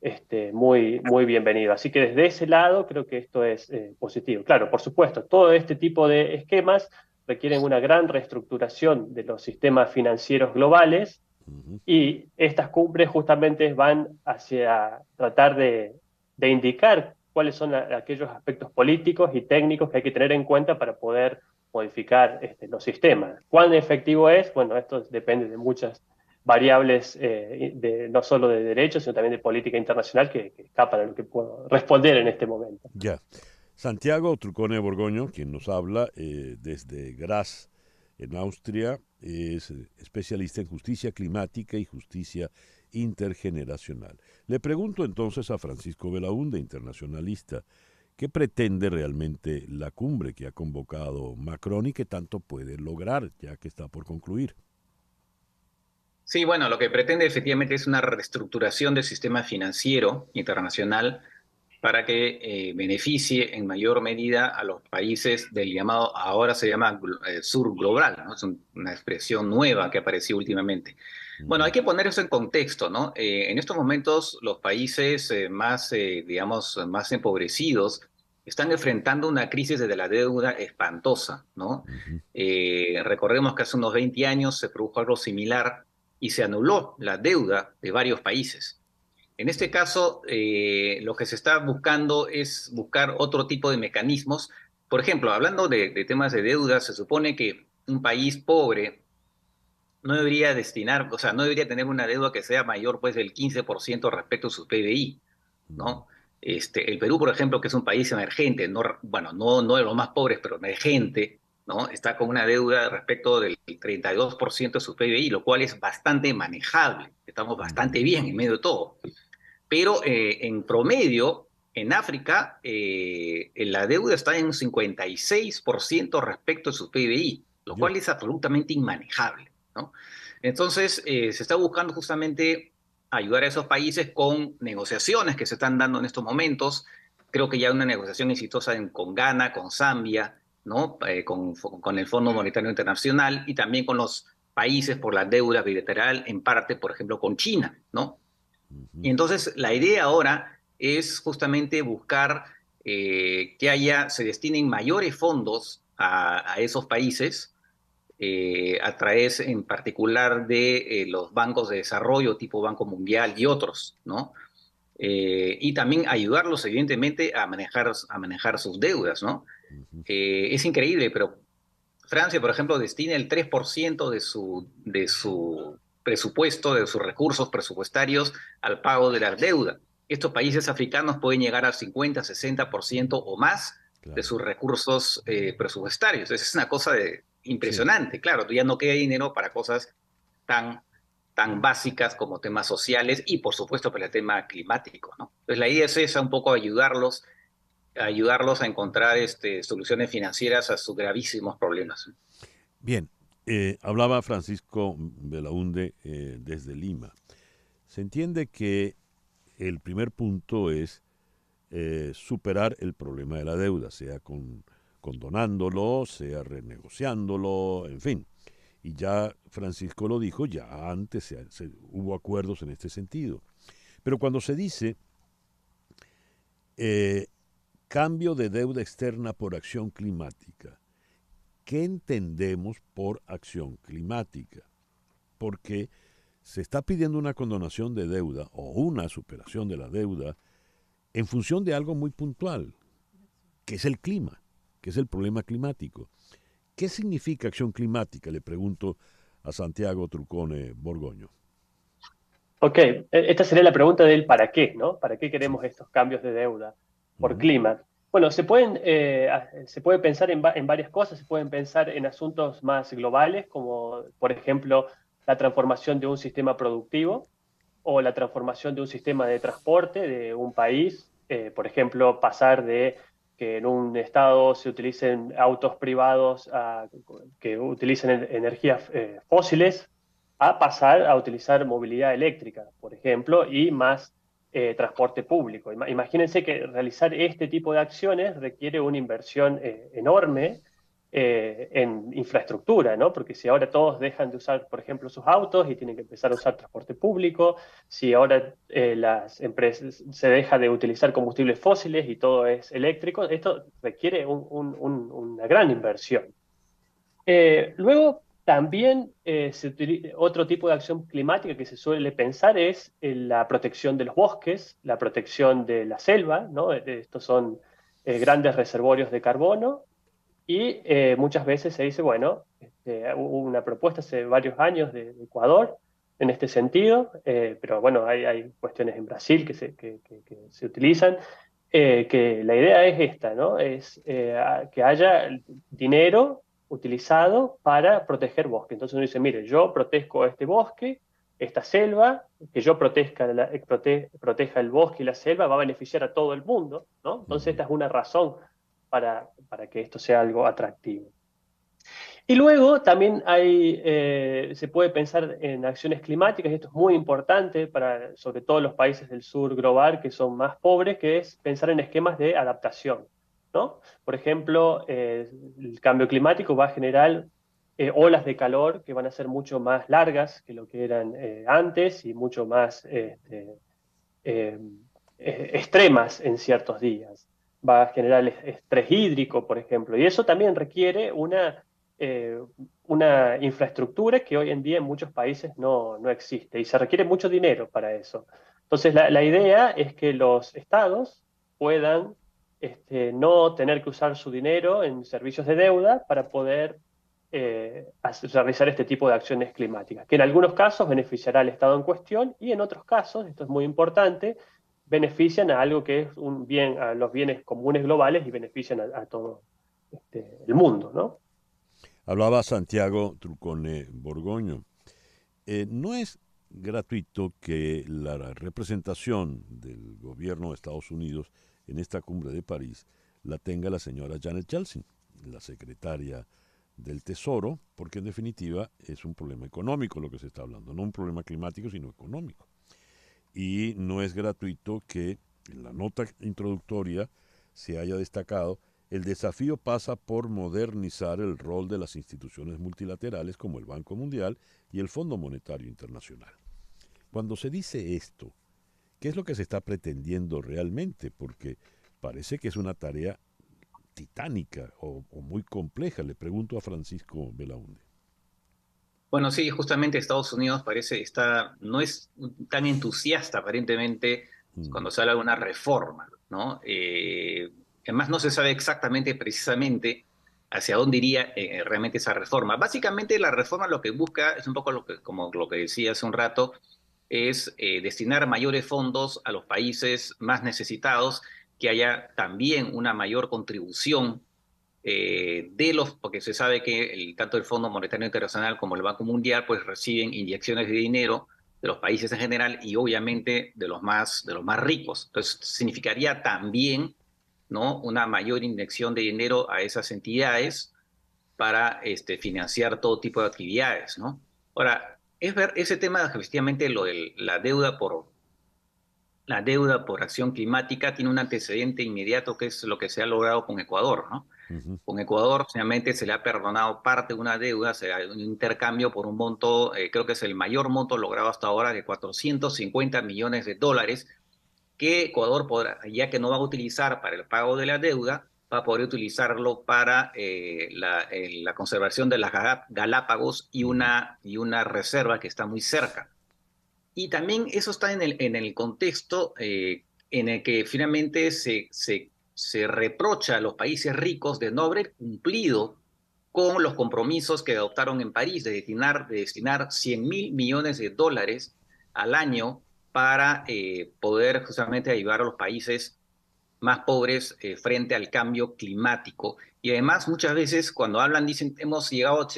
muy bienvenido. Así que desde ese lado creo que esto es positivo. Claro, por supuesto, todo este tipo de esquemas requieren una gran reestructuración de los sistemas financieros globales, y estas cumbres justamente van hacia tratar de indicar cuáles son aquellos aspectos políticos y técnicos que hay que tener en cuenta para poder modificar los sistemas. ¿Cuán efectivo es? Bueno, esto depende de muchas variables, no solo de derecho, sino también de política internacional, que escapan a lo que puedo responder en este momento. Ya. Santiago Trucone Borgoño, quien nos habla desde Graz, en Austria, es especialista en justicia climática y justicia intergeneracional. Le pregunto entonces a Francisco Belaúnde, internacionalista, ¿qué pretende realmente la cumbre que ha convocado Macron y qué tanto puede lograr, ya que está por concluir? Sí, bueno, lo que pretende efectivamente es una reestructuración del sistema financiero internacional para que beneficie en mayor medida a los países del llamado, ahora se llama sur global, ¿no? Es una expresión nueva que apareció últimamente. Bueno, hay que poner eso en contexto, ¿no? En estos momentos los países digamos, más empobrecidos están enfrentando una crisis de la deuda espantosa, ¿no? Recordemos que hace unos 20 años se produjo algo similar y se anuló la deuda de varios países. En este caso, lo que se está buscando es buscar otro tipo de mecanismos. Por ejemplo, hablando de temas de deuda, se supone que un país pobre no debería no debería tener una deuda que sea mayor pues del 15% respecto a su PBI, ¿no? El Perú, por ejemplo, que es un país emergente, no de los más pobres, pero emergente, ¿no? Está con una deuda respecto del 32% de su PBI, lo cual es bastante manejable. Estamos bastante bien en medio de todo. Pero en promedio, en África, la deuda está en un 56% respecto a su PBI, lo cual es absolutamente inmanejable, ¿no? Entonces, se está buscando justamente ayudar a esos países con negociaciones que se están dando en estos momentos. Creo que ya hay una negociación exitosa con Ghana, con Zambia, ¿no? Con el Fondo Monetario Internacional y también con los países por la deuda bilateral, en parte, por ejemplo, con China, ¿no? Y entonces la idea ahora es justamente buscar se destinen mayores fondos a esos países a través en particular de los bancos de desarrollo tipo Banco Mundial y otros, ¿no? Y también ayudarlos, evidentemente, a manejar sus deudas, ¿no? Es increíble, pero Francia, por ejemplo, destina el 3% de su presupuesto, de sus recursos presupuestarios al pago de la deuda. Estos países africanos pueden llegar al 50, 60% o más de sus recursos presupuestarios. Es una cosa impresionante. Sí. Claro, ya no queda dinero para cosas tan básicas como temas sociales y, por supuesto, para el tema climático, ¿no? Entonces, la idea es esa, un poco ayudarlos a encontrar soluciones financieras a sus gravísimos problemas. Bien, hablaba Francisco Belaunde desde Lima. Se entiende que el primer punto es superar el problema de la deuda, sea condonándolo, sea renegociándolo, en fin. Y ya Francisco lo dijo, ya antes hubo acuerdos en este sentido. Pero cuando se dice cambio de deuda externa por acción climática, ¿qué entendemos por acción climática? Porque se está pidiendo una condonación de deuda o una superación de la deuda en función de algo muy puntual, que es el clima, que es el problema climático. ¿Qué significa acción climática? Le pregunto a Santiago Trucone Borgoño. Ok, esta sería la pregunta del para qué, ¿no? ¿Para qué queremos estos cambios de deuda por clima? Bueno, se puede pensar en varias cosas, se pueden pensar en asuntos más globales, como por ejemplo la transformación de un sistema productivo o la transformación de un sistema de transporte de un país, por ejemplo, pasar de que en un estado se utilicen autos privados que utilicen energías fósiles, a pasar a utilizar movilidad eléctrica, por ejemplo, y más transporte público. Imagínense que realizar este tipo de acciones requiere una inversión enorme en infraestructura, ¿no? Porque si ahora todos dejan de usar, por ejemplo, sus autos y tienen que empezar a usar transporte público, si ahora las empresas se deja de utilizar combustibles fósiles y todo es eléctrico, esto requiere una gran inversión. Luego, también otro tipo de acción climática que se suele pensar es la protección de los bosques, la protección de la selva, ¿no? Estos son grandes reservorios de carbono. Y muchas veces se dice, bueno, hubo una propuesta hace varios años de Ecuador en este sentido, pero bueno, hay cuestiones en Brasil que se utilizan, que la idea es esta, ¿no? Es que haya dinero utilizado para proteger bosque. Entonces uno dice, mire, yo protejo este bosque, esta selva, que yo proteja el bosque y la selva va a beneficiar a todo el mundo, ¿no? Entonces esta es una razón para que esto sea algo atractivo. Y luego también se puede pensar en acciones climáticas, y esto es muy importante para sobre todo los países del sur global que son más pobres, que es pensar en esquemas de adaptación, ¿no? Por ejemplo, el cambio climático va a generar olas de calor que van a ser mucho más largas que lo que eran antes y mucho más extremas en ciertos días. Va a generar estrés hídrico, por ejemplo, y eso también requiere una infraestructura que hoy en día en muchos países no existe y se requiere mucho dinero para eso. Entonces la idea es que los estados puedan no tener que usar su dinero en servicios de deuda para poder realizar este tipo de acciones climáticas, que en algunos casos beneficiará al estado en cuestión y en otros casos, esto es muy importante, benefician a algo que es un bien, a los bienes comunes globales y benefician a todo el mundo, ¿no? Hablaba Santiago Trucone Borgoño. No es gratuito que la representación del gobierno de Estados Unidos en esta cumbre de París la tenga la señora Janet Yellen, la secretaria del Tesoro, porque en definitiva es un problema económico lo que se está hablando, no un problema climático, sino económico. Y no es gratuito que en la nota introductoria se haya destacado el desafío pasa por modernizar el rol de las instituciones multilaterales como el Banco Mundial y el Fondo Monetario Internacional. Cuando se dice esto, ¿qué es lo que se está pretendiendo realmente? Porque parece que es una tarea titánica o muy compleja. Le pregunto a Francisco Belaúnde. Bueno, sí, justamente Estados Unidos no es tan entusiasta aparentemente cuando se habla de una reforma, ¿no? Además no se sabe exactamente, precisamente, hacia dónde iría realmente esa reforma. Básicamente la reforma lo que busca es un poco como lo que decía hace un rato, es destinar mayores fondos a los países más necesitados, que haya también una mayor contribución porque se sabe que tanto el Fondo Monetario Internacional como el Banco Mundial pues reciben inyecciones de dinero de los países en general y obviamente de los más ricos. Entonces significaría también, ¿no?, una mayor inyección de dinero a esas entidades para financiar todo tipo de actividades, ¿no? Ahora, ese tema, efectivamente, la deuda por acción climática tiene un antecedente inmediato que es lo que se ha logrado con Ecuador, ¿no? Con Ecuador, finalmente, se le ha perdonado parte de una deuda, se ha un intercambio por un monto, creo que es el mayor monto logrado hasta ahora, de $450 millones, que Ecuador podrá, ya que no va a utilizar para el pago de la deuda, va a poder utilizarlo para la conservación de las Galápagos y una reserva que está muy cerca. Y también eso está en el contexto en el que finalmente se reprocha a los países ricos de no haber cumplido con los compromisos que adoptaron en París de destinar $100.000 millones al año para poder justamente ayudar a los países más pobres frente al cambio climático. Y además muchas veces cuando hablan dicen hemos llegado a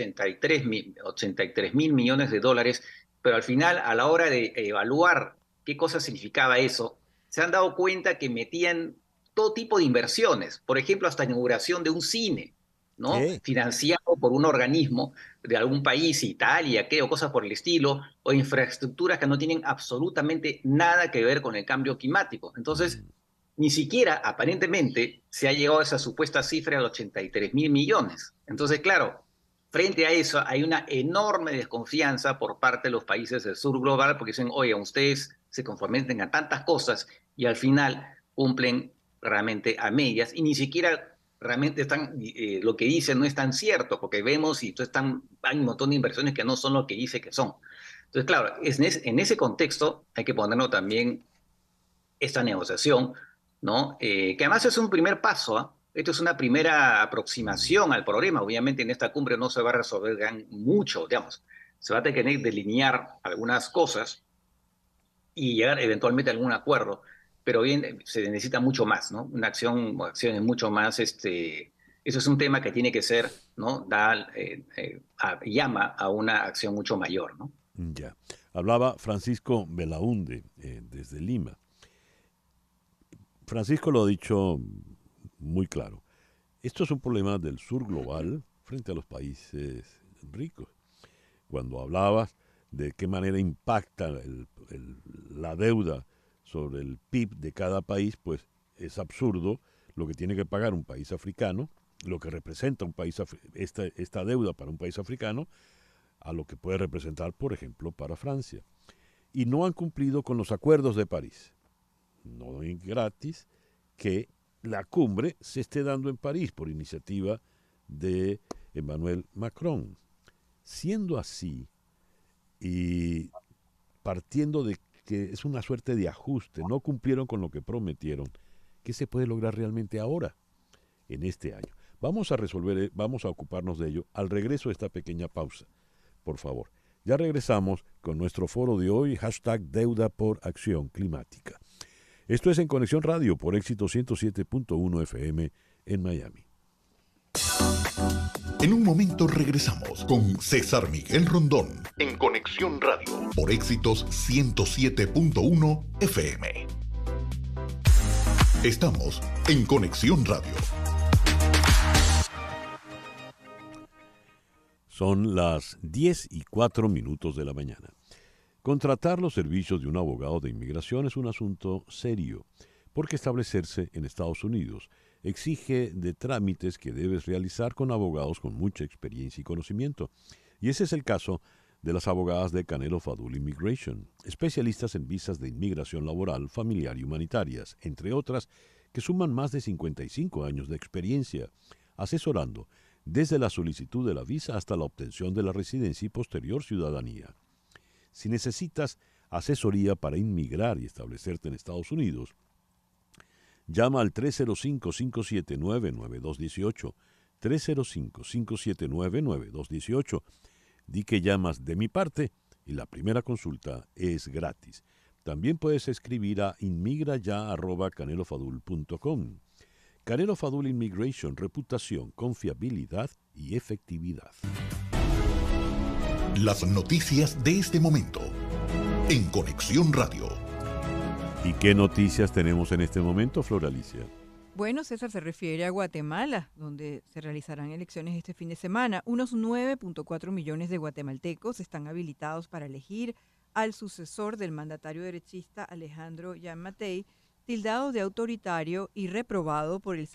83.000 millones de dólares, pero al final a la hora de evaluar qué cosa significaba eso, se han dado cuenta que metían todo tipo de inversiones, por ejemplo hasta inauguración de un cine, ¿no? Financiado por un organismo de algún país, Italia, o cosas por el estilo, o infraestructuras que no tienen absolutamente nada que ver con el cambio climático. Entonces, ni siquiera aparentemente se ha llegado a esa supuesta cifra de 83.000 millones. Entonces, claro, frente a eso hay una enorme desconfianza por parte de los países del sur global, porque dicen, oye, ustedes se comprometen a tantas cosas y al final cumplen realmente a medias y ni siquiera realmente lo que dicen no es tan cierto, porque vemos y hay un montón de inversiones que no son lo que dice que son. Entonces, claro, en ese contexto hay que ponerlo también esta negociación, ¿no? Que además es un primer paso, ¿eh? Esto es una primera aproximación al problema. Obviamente en esta cumbre no se va a resolver mucho, digamos. Se va a tener que delinear algunas cosas y llegar eventualmente a algún acuerdo, pero bien, se necesita mucho más, ¿no? Acciones mucho más, eso es un tema que tiene que ser, ¿no? Llama a una acción mucho mayor, ¿no? Ya. Hablaba Francisco Belaúnde desde Lima. Francisco lo ha dicho muy claro. Esto es un problema del sur global frente a los países ricos. Cuando hablabas de qué manera impacta la deuda sobre el PIB de cada país, pues es absurdo lo que tiene que pagar un país africano, lo que representa esta deuda para un país africano, a lo que puede representar, por ejemplo, para Francia. Y no han cumplido con los acuerdos de París. No es gratis que la cumbre se esté dando en París por iniciativa de Emmanuel Macron. Siendo así, y partiendo de que es una suerte de ajuste, no cumplieron con lo que prometieron, ¿qué se puede lograr realmente ahora, en este año? Vamos a ocuparnos de ello al regreso de esta pequeña pausa, por favor. Ya regresamos con nuestro foro de hoy, #Deuda por Acción Climática. Esto es En Conexión Radio por Éxito 107.1 FM en Miami. En un momento regresamos con César Miguel Rondón en Conexión Radio por Éxitos 107.1 FM. Estamos en Conexión Radio. Son las 10:04 de la mañana. Contratar los servicios de un abogado de inmigración es un asunto serio, porque establecerse en Estados Unidos exige de trámites que debes realizar con abogados con mucha experiencia y conocimiento. Y ese es el caso de las abogadas de Canelo Fadul Immigration, especialistas en visas de inmigración laboral, familiar y humanitarias, entre otras, que suman más de 55 años de experiencia, asesorando desde la solicitud de la visa hasta la obtención de la residencia y posterior ciudadanía. Si necesitas asesoría para inmigrar y establecerte en Estados Unidos, llama al 305-579-9218, 305-579-9218. Di que llamas de mi parte y la primera consulta es gratis. También puedes escribir a inmigraya@canelofadul.com. Canelo Fadul Immigration, reputación, confiabilidad y efectividad. Las noticias de este momento en Conexión Radio. ¿Y qué noticias tenemos en este momento, Flor Alicia? Bueno, César, se refiere a Guatemala, donde se realizarán elecciones este fin de semana. Unos 9.4 millones de guatemaltecos están habilitados para elegir al sucesor del mandatario derechista Alejandro Giammattei, tildado de autoritario y reprobado por el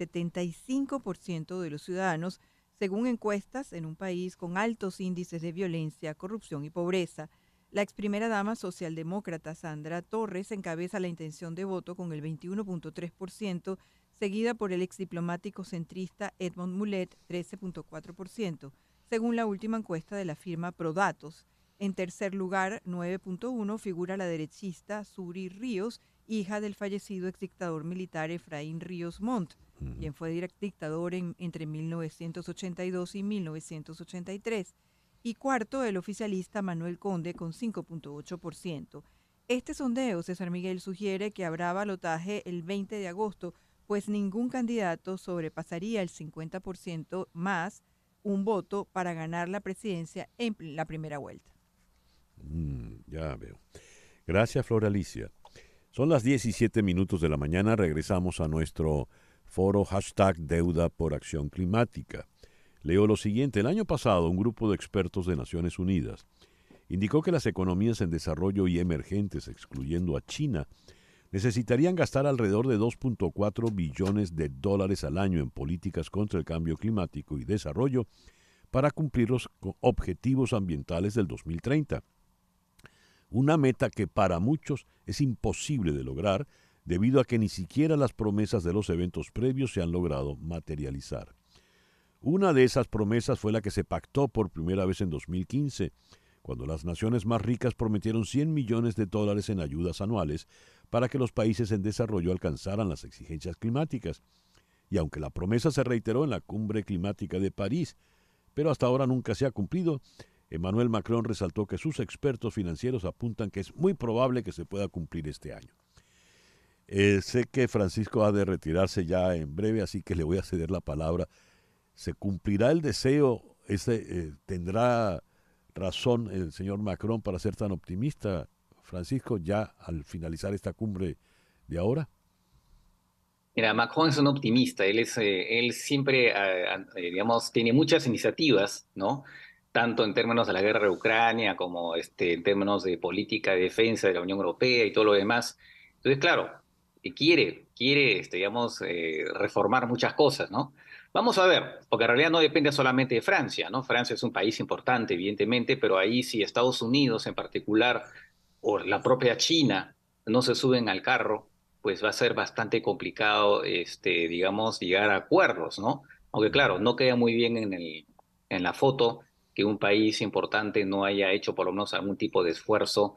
75% de los ciudadanos, según encuestas en un país con altos índices de violencia, corrupción y pobreza. La ex primera dama socialdemócrata Sandra Torres encabeza la intención de voto con el 21.3%, seguida por el ex diplomático centrista Edmond Mulet, 13.4%, según la última encuesta de la firma Prodatos. En tercer lugar, 9.1, figura la derechista Suri Ríos, hija del fallecido exdictador militar Efraín Ríos Montt, quien fue dictador entre 1982 y 1983. Y cuarto, el oficialista Manuel Conde con 5.8%. Este sondeo, César Miguel, sugiere que habrá balotaje el 20 de agosto, pues ningún candidato sobrepasaría el 50% más un voto para ganar la presidencia en la primera vuelta. Ya veo. Gracias, Flor Alicia. Son las 17 minutos de la mañana. Regresamos a nuestro foro #Deuda por Acción Climática. Leo lo siguiente. El año pasado, un grupo de expertos de Naciones Unidas indicó que las economías en desarrollo y emergentes, excluyendo a China, necesitarían gastar alrededor de 2.4 billones de dólares al año en políticas contra el cambio climático y desarrollo para cumplir los objetivos ambientales del 2030. Una meta que para muchos es imposible de lograr debido a que ni siquiera las promesas de los eventos previos se han logrado materializar. Una de esas promesas fue la que se pactó por primera vez en 2015, cuando las naciones más ricas prometieron 100 millones de dólares en ayudas anuales para que los países en desarrollo alcanzaran las exigencias climáticas. Y aunque la promesa se reiteró en la Cumbre Climática de París, pero hasta ahora nunca se ha cumplido, Emmanuel Macron resaltó que sus expertos financieros apuntan que es muy probable que se pueda cumplir este año. Sé que Francisco ha de retirarse ya en breve, así que le voy a ceder la palabra. ¿Se cumplirá el deseo? ¿Tendrá razón el señor Macron para ser tan optimista, Francisco, ya al finalizar esta cumbre de ahora? Mira, Macron es un optimista. Él siempre, digamos, tiene muchas iniciativas, ¿no? Tanto en términos de la guerra de Ucrania como en términos de política de defensa de la Unión Europea y todo lo demás. Entonces, claro, quiere, digamos, reformar muchas cosas, ¿no? Vamos a ver, porque en realidad no depende solamente de Francia, ¿no? Francia es un país importante, evidentemente, pero ahí sí Estados Unidos en particular o la propia China no se suben al carro, pues va a ser bastante complicado, digamos, llegar a acuerdos, ¿no? Aunque claro, no queda muy bien en la foto que un país importante no haya hecho por lo menos algún tipo de esfuerzo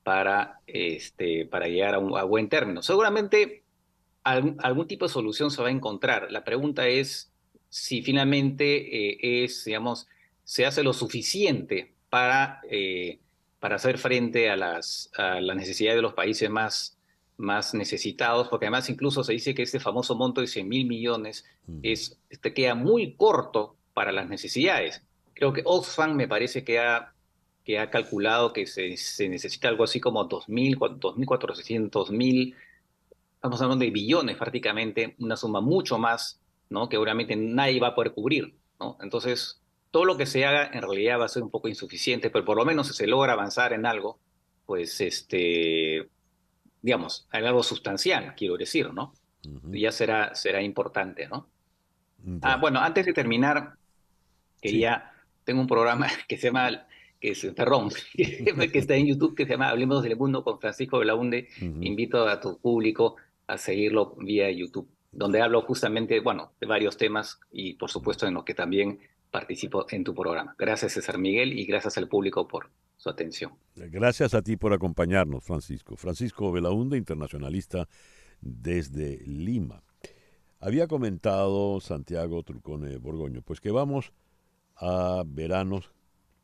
para llegar a buen término. Seguramente algún tipo de solución se va a encontrar. La pregunta es si finalmente digamos, se hace lo suficiente para hacer frente a las necesidades de los países más necesitados, porque además incluso se dice que este famoso monto de 100.000 millones queda muy corto para las necesidades. Creo que Oxfam me parece que ha calculado que se necesita algo así como 2.400.000. Estamos hablando de billones prácticamente, una suma mucho más, ¿no? Que obviamente nadie va a poder cubrir, ¿no? Entonces, todo lo que se haga en realidad va a ser un poco insuficiente, pero por lo menos si se logra avanzar en algo, pues, digamos, en algo sustancial, quiero decir, ¿no? ya será importante, ¿no? Ya. Bueno, antes de terminar, quería, tengo un programa que se llama, perdón, que está en YouTube, que se llama Hablemos del Mundo con Francisco Belaunde. Invito a tu público a seguirlo vía YouTube, donde hablo justamente, bueno, de varios temas y por supuesto en los que también participo en tu programa. Gracias, César Miguel, y gracias al público por su atención. Gracias a ti por acompañarnos, Francisco. Francisco Belaunde, internacionalista desde Lima. Había comentado Santiago Trucone Borgoño, pues que vamos a veranos,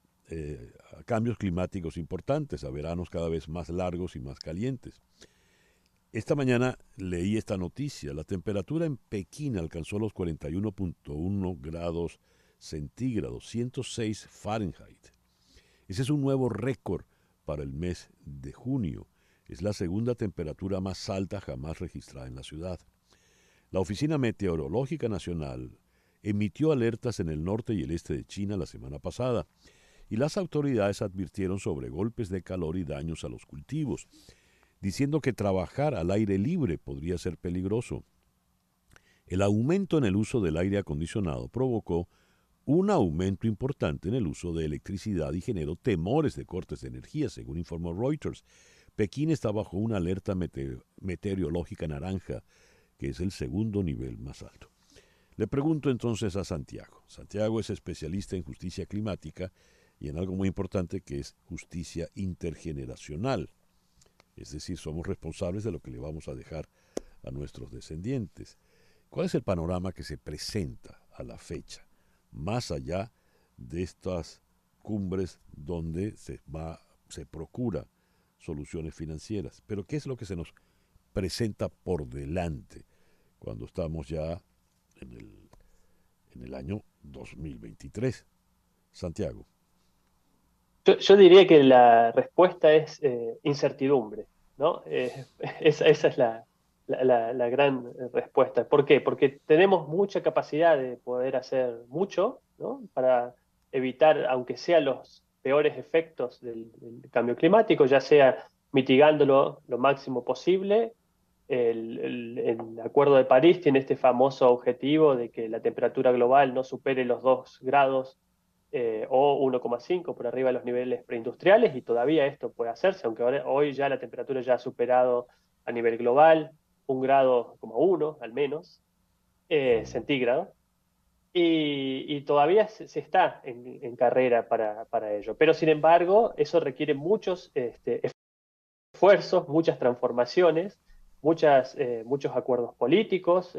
a cambios climáticos importantes, a veranos cada vez más largos y más calientes. Esta mañana leí esta noticia. La temperatura en Pekín alcanzó los 41.1 grados centígrados, 106 Fahrenheit. Ese es un nuevo récord para el mes de junio. Es la segunda temperatura más alta jamás registrada en la ciudad. La Oficina Meteorológica Nacional emitió alertas en el norte y el este de China la semana pasada, y las autoridades advirtieron sobre golpes de calor y daños a los cultivos, diciendo que trabajar al aire libre podría ser peligroso. El aumento en el uso del aire acondicionado provocó un aumento importante en el uso de electricidad y generó temores de cortes de energía, según informó Reuters. Pekín está bajo una alerta meteorológica naranja, que es el segundo nivel más alto. Le pregunto entonces a Santiago. Santiago es especialista en justicia climática y en algo muy importante que es justicia intergeneracional. Es decir, somos responsables de lo que le vamos a dejar a nuestros descendientes. ¿Cuál es el panorama que se presenta a la fecha, más allá de estas cumbres donde se procura soluciones financieras? Pero ¿qué es lo que se nos presenta por delante cuando estamos ya en el año 2023? Santiago. Yo diría que la respuesta es incertidumbre, ¿no? Esa es la gran respuesta. ¿Por qué? Porque tenemos mucha capacidad de poder hacer mucho, ¿no? Para evitar, aunque sea los peores efectos del cambio climático, ya sea mitigándolo lo máximo posible. El Acuerdo de París tiene este famoso objetivo de que la temperatura global no supere los 2 grados o 1,5 por arriba de los niveles preindustriales, y todavía esto puede hacerse, aunque hoy ya la temperatura ya ha superado a nivel global 1,1 grados al menos centígrado, y todavía se está en carrera para ello. Pero sin embargo, eso requiere muchos esfuerzos, muchas transformaciones, muchos acuerdos políticos,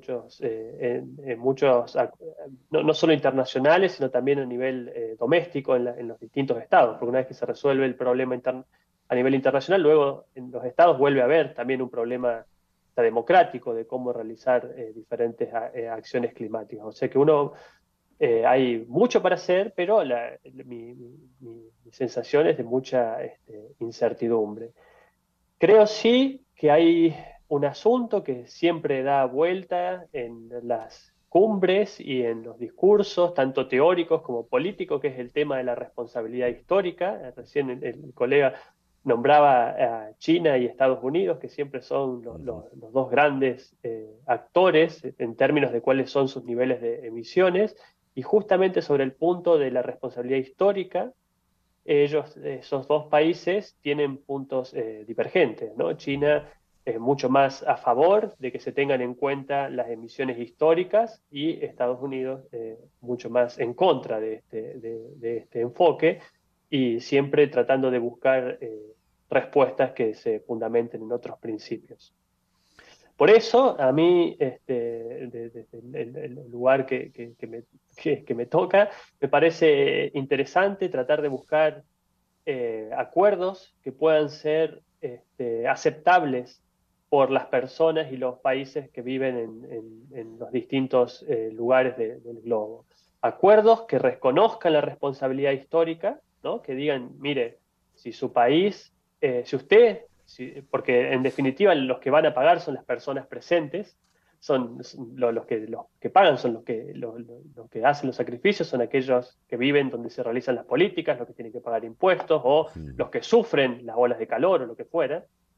no solo internacionales, sino también a nivel doméstico en los distintos estados, porque una vez que se resuelve el problema a nivel internacional, luego en los estados vuelve a haber también un problema democrático de cómo realizar diferentes acciones climáticas. O sea que hay mucho para hacer, pero mi sensación es de mucha incertidumbre. Creo sí que hay un asunto que siempre da vuelta en las cumbres y en los discursos, tanto teóricos como políticos, que es el tema de la responsabilidad histórica. Recién el colega nombraba a China y Estados Unidos, que siempre son los dos grandes actores en términos de cuáles son sus niveles de emisiones, y justamente sobre el punto de la responsabilidad histórica, esos dos países tienen puntos divergentes, ¿no? China es mucho más a favor de que se tengan en cuenta las emisiones históricas, y Estados Unidos mucho más en contra de este enfoque, y siempre tratando de buscar respuestas que se fundamenten en otros principios. Por eso, a mí, desde el lugar que me toca, me parece interesante tratar de buscar acuerdos que puedan ser aceptables por las personas y los países que viven en los distintos lugares del globo. Acuerdos que reconozcan la responsabilidad histórica, ¿no? Que digan, mire, si su país, porque en definitiva los que van a pagar son las personas presentes, los que pagan son los que hacen los sacrificios, son aquellos que viven donde se realizan las políticas, los que tienen que pagar impuestos, o los que sufren las olas de calor o lo que fuera.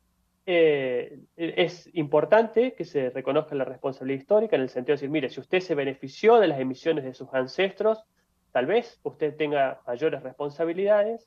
es importante que se reconozca la responsabilidad histórica en el sentido de decir, mire, si usted se benefició de las emisiones de sus ancestros, tal vez usted tenga mayores responsabilidades,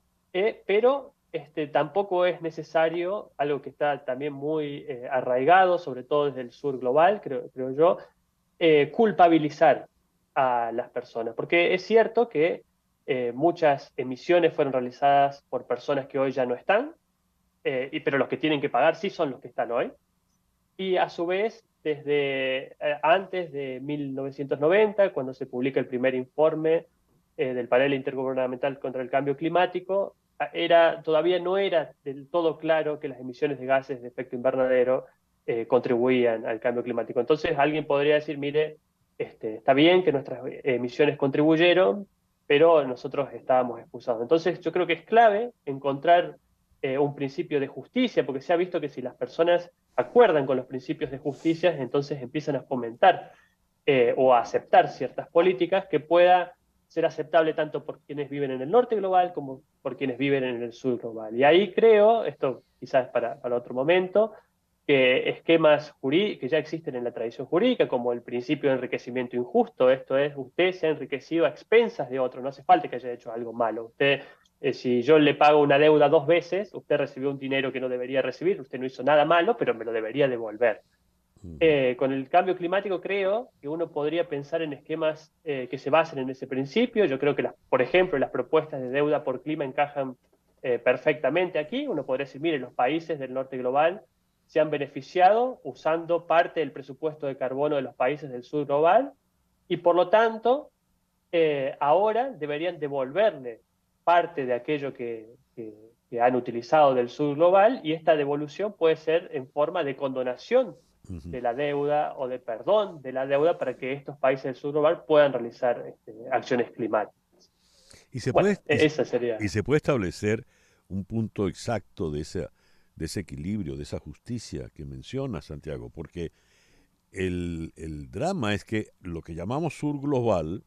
pero tampoco es necesario, algo que está también muy arraigado, sobre todo desde el sur global, creo yo, culpabilizar a las personas. Porque es cierto que muchas emisiones fueron realizadas por personas que hoy ya no están, pero los que tienen que pagar sí son los que están hoy. Y a su vez, desde antes de 1990, cuando se publica el primer informe del Panel Intergubernamental contra el Cambio Climático, todavía no era del todo claro que las emisiones de gases de efecto invernadero contribuían al cambio climático. Entonces alguien podría decir, mire, está bien que nuestras emisiones contribuyeron, pero nosotros estábamos excusados. Entonces yo creo que es clave encontrar un principio de justicia, porque se ha visto que si las personas acuerdan con los principios de justicia, entonces empiezan a fomentar o a aceptar ciertas políticas que pueda ser aceptable tanto por quienes viven en el norte global como por quienes viven en el sur global. Y ahí creo, esto quizás para otro momento, que esquemas que ya existen en la tradición jurídica, como el principio de enriquecimiento injusto, esto es, usted se ha enriquecido a expensas de otro, no hace falta que haya hecho algo malo. Usted, si yo le pago una deuda 2 veces, usted recibió un dinero que no debería recibir, usted no hizo nada malo, pero me lo debería devolver. Con el cambio climático creo que uno podría pensar en esquemas que se basen en ese principio. Yo creo que, por ejemplo, las propuestas de deuda por clima encajan perfectamente aquí. Uno podría decir, mire, los países del norte global se han beneficiado usando parte del presupuesto de carbono de los países del sur global y por lo tanto ahora deberían devolverle parte de aquello que han utilizado del sur global, y esta devolución puede ser en forma de condonación de la deuda o de perdón de la deuda para que estos países del sur global puedan realizar acciones climáticas. Y se puede, esa sería. Y se puede establecer un punto exacto de ese equilibrio, de esa justicia que menciona Santiago, porque el drama es que lo que llamamos sur global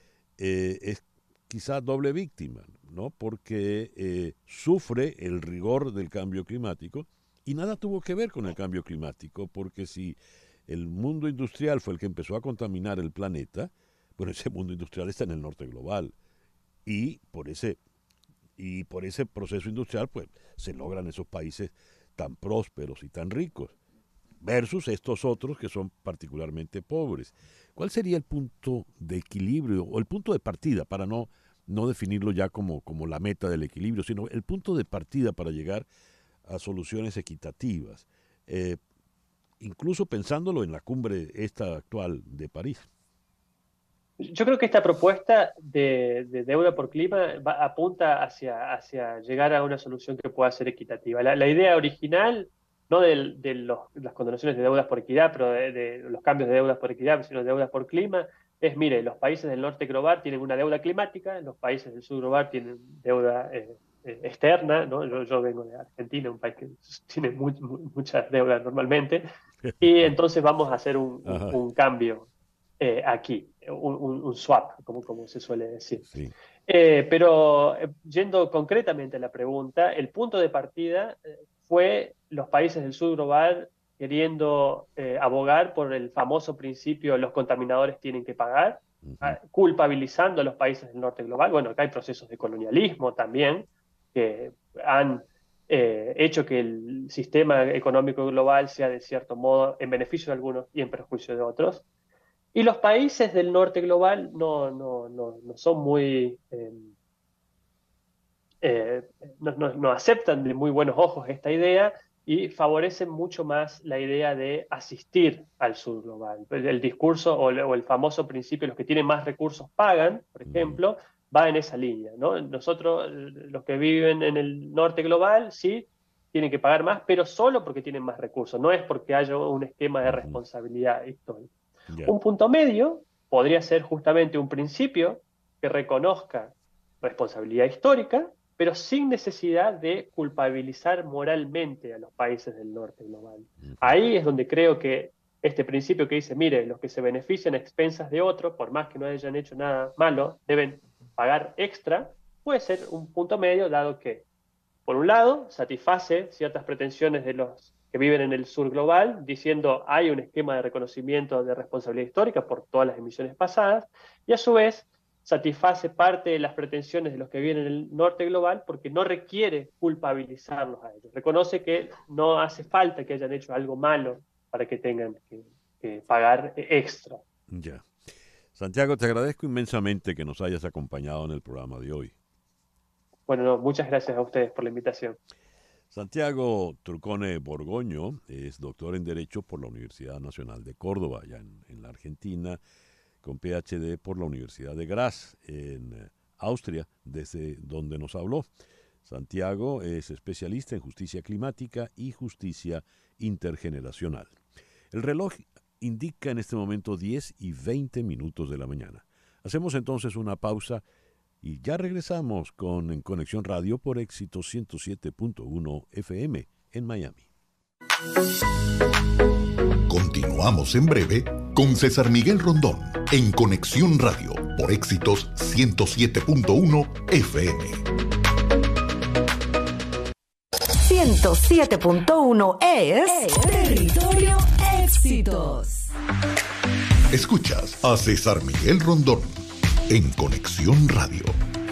es quizá doble víctima, ¿no? Porque sufre el rigor del cambio climático y nada tuvo que ver con el cambio climático, porque si el mundo industrial fue el que empezó a contaminar el planeta, bueno, ese mundo industrial está en el norte global y por ese proceso industrial pues se logran esos países tan prósperos y tan ricos versus estos otros que son particularmente pobres. ¿Cuál sería el punto de equilibrio o el punto de partida para no definirlo ya como la meta del equilibrio, sino el punto de partida para llegar a soluciones equitativas, incluso pensándolo en la cumbre esta actual de París? Yo creo que esta propuesta de deuda por clima apunta hacia llegar a una solución que pueda ser equitativa. La idea original, no de las condonaciones de deudas por equidad, pero de los cambios de deudas por equidad, sino de deudas por clima, es, mire, los países del norte global tienen una deuda climática, los países del sur global tienen deuda externa, ¿no? Yo vengo de Argentina, un país que tiene muchas deudas normalmente, y entonces vamos a hacer un cambio aquí, un swap, como se suele decir. Sí. Pero yendo concretamente a la pregunta, el punto de partida fue los países del sur global queriendo abogar por el famoso principio los contaminadores tienen que pagar, culpabilizando a los países del norte global. Bueno, acá hay procesos de colonialismo también que han hecho que el sistema económico global sea de cierto modo en beneficio de algunos y en perjuicio de otros. Y los países del norte global no son muy... no aceptan de muy buenos ojos esta idea y favorecen mucho más la idea de asistir al sur global. El discurso o el famoso principio, los que tienen más recursos pagan, por ejemplo, va en esa línea, ¿no? Nosotros, los que viven en el norte global, sí, tienen que pagar más, pero solo porque tienen más recursos, no es porque haya un esquema de responsabilidad histórica. Yeah. Un punto medio podría ser justamente un principio que reconozca responsabilidad histórica, pero sin necesidad de culpabilizar moralmente a los países del norte global. Ahí es donde creo que este principio que dice, mire, los que se benefician a expensas de otro, por más que no hayan hecho nada malo, deben pagar extra, puede ser un punto medio, dado que Por un lado, satisface ciertas pretensiones de los que viven en el sur global, diciendo hay un esquema de reconocimiento de responsabilidad histórica por todas las emisiones pasadas, y a su vez satisface parte de las pretensiones de los que viven en el norte global porque no requiere culpabilizarlos a ellos. Reconoce que no hace falta que hayan hecho algo malo para que tengan que pagar extra. Ya. Santiago, te agradezco inmensamente que nos hayas acompañado en el programa de hoy. Bueno, no, muchas gracias a ustedes por la invitación. Santiago Trucone Borgoño es doctor en Derecho por la Universidad Nacional de Córdoba, allá en la Argentina, con PhD por la Universidad de Graz, en Austria, desde donde nos habló. Santiago es especialista en justicia climática y justicia intergeneracional. El reloj indica en este momento 10:20 de la mañana. Hacemos entonces una pausa y ya regresamos en Conexión Radio por Éxito 107.1 FM en Miami. Continuamos en breve con César Miguel Rondón en Conexión Radio por Éxitos 107.1 FM. 107.1 es Territorio Éxitos. Escuchas a César Miguel Rondón en Conexión Radio.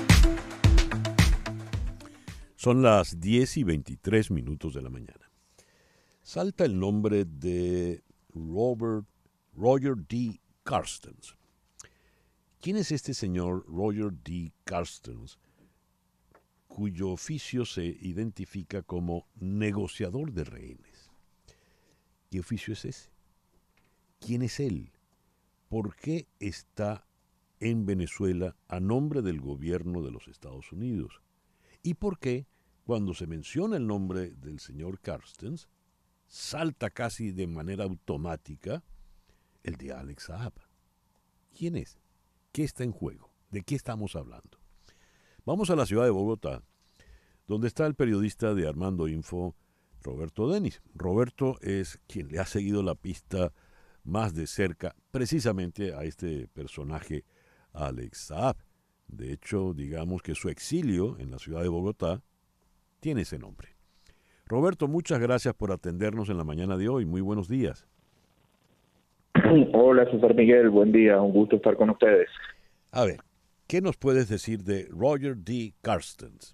Son las 10:23 de la mañana. Salta el nombre de Roger D. Carstens. ¿Quién es este señor Roger D. Carstens, cuyo oficio se identifica como negociador de rehenes? ¿Qué oficio es ese? ¿Quién es él? ¿Por qué está en Venezuela a nombre del gobierno de los Estados Unidos? ¿Y por qué, cuando se menciona el nombre del señor Carstens, salta casi de manera automática el de Alex Saab? ¿Quién es? ¿Qué está en juego? ¿De qué estamos hablando? Vamos a la ciudad de Bogotá, donde está el periodista de Armando Info, Roberto Denis. Roberto es quien le ha seguido la pista más de cerca precisamente a este personaje, Alex Saab. De hecho, digamos que su exilio en la ciudad de Bogotá tiene ese nombre. Roberto, muchas gracias por atendernos en la mañana de hoy. Muy buenos días. Hola, César Miguel. Buen día. Un gusto estar con ustedes. A ver, ¿qué nos puedes decir de Roger D. Carstens?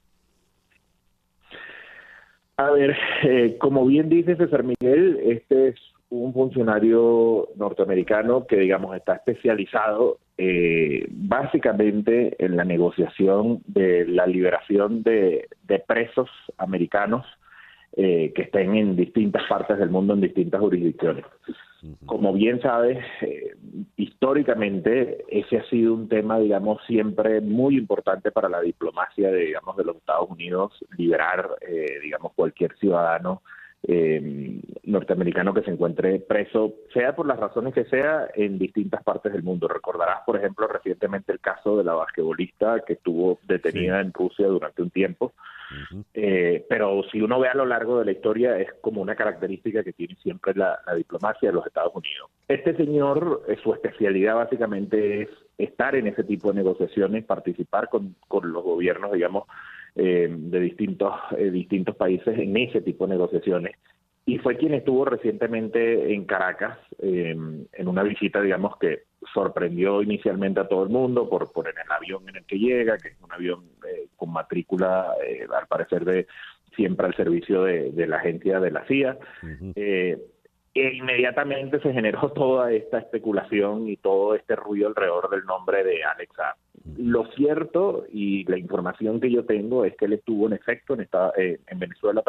A ver, como bien dice César Miguel, este es un funcionario norteamericano que, digamos, está especializado básicamente en la negociación de la liberación de presos americanos que estén en distintas partes del mundo, en distintas jurisdicciones. Como bien sabes, históricamente ese ha sido un tema, digamos, siempre muy importante para la diplomacia de los Estados Unidos, liberar, digamos, cualquier ciudadano norteamericano que se encuentre preso, sea por las razones que sea, en distintas partes del mundo. Recordarás, por ejemplo, recientemente el caso de la basquetbolista que estuvo detenida en Rusia durante un tiempo. Pero si uno ve a lo largo de la historia, es como una característica que tiene siempre la diplomacia de los Estados Unidos. Este señor, su especialidad básicamente es estar en ese tipo de negociaciones, participar con los gobiernos, digamos, de distintos países en ese tipo de negociaciones. Y fue quien estuvo recientemente en Caracas, en una visita, digamos, que sorprendió inicialmente a todo el mundo por en el avión en el que llega, que es un avión con matrícula, al parecer, siempre al servicio de la agencia de la CIA. E inmediatamente se generó toda esta especulación y todo este ruido alrededor del nombre de Alex Saab. Lo cierto y la información que yo tengo es que él estuvo en efecto en Venezuela,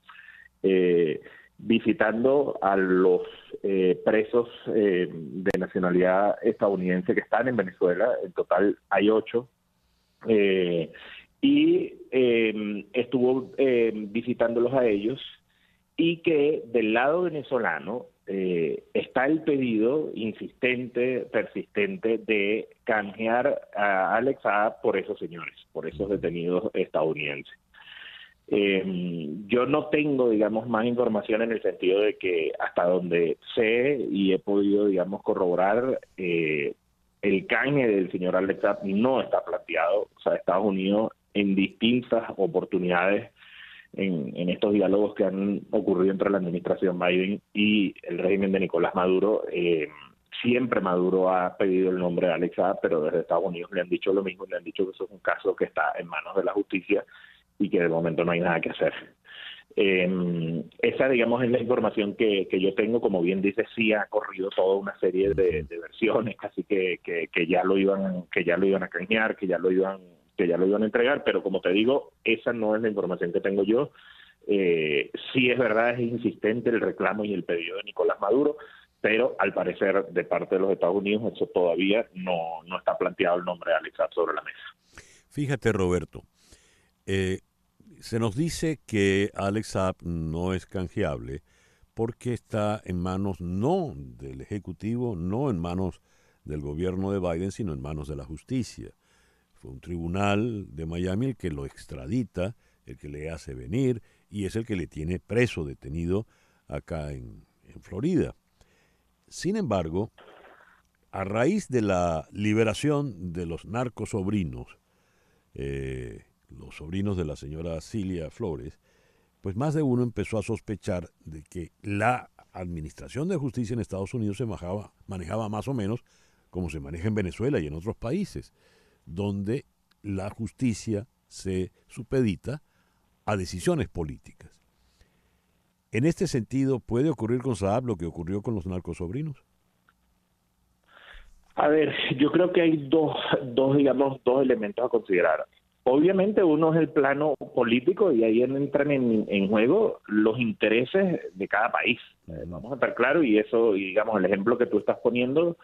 visitando a los presos de nacionalidad estadounidense que están en Venezuela. En total hay 8. Y estuvo visitándolos a ellos, y que del lado venezolano está el pedido insistente, persistente, de canjear a Alex Saab por esos señores, por esos detenidos estadounidenses. Yo no tengo, digamos, más información en el sentido de que hasta donde sé y he podido, digamos, corroborar, el canje del señor Alex Saab no está planteado. O sea, Estados Unidos en distintas oportunidades en estos diálogos que han ocurrido entre la administración Biden y el régimen de Nicolás Maduro. Siempre Maduro ha pedido el nombre de Alex Saab, pero desde Estados Unidos le han dicho lo mismo, le han dicho que eso es un caso que está en manos de la justicia y que de momento no hay nada que hacer. Esa, digamos, es la información que yo tengo. Como bien dice, sí ha corrido toda una serie de versiones, casi que ya lo iban a canjear, que ya lo iban a entregar, pero como te digo, esa no es la información que tengo yo. Sí es verdad, es insistente el reclamo y el pedido de Nicolás Maduro, pero al parecer de parte de los Estados Unidos eso todavía no está planteado el nombre de Alex Saab sobre la mesa. Fíjate, Roberto, se nos dice que Alex Saab no es canjeable porque está en manos no del Ejecutivo, no en manos del gobierno de Biden, sino en manos de la justicia. Fue un tribunal de Miami el que lo extradita, el que le hace venir y es el que le tiene preso, detenido acá en Florida. Sin embargo, a raíz de la liberación de los narcosobrinos, los sobrinos de la señora Cilia Flores, pues más de uno empezó a sospechar de que la administración de justicia en Estados Unidos se manejaba más o menos como se maneja en Venezuela y en otros países, donde la justicia se supedita a decisiones políticas. En este sentido, ¿puede ocurrir con Saab lo que ocurrió con los narcosobrinos? A ver, yo creo que hay dos elementos a considerar. Obviamente uno es el plano político y ahí entran en juego los intereses de cada país. Vamos a estar claros y eso, y digamos, el ejemplo que tú estás poniendo,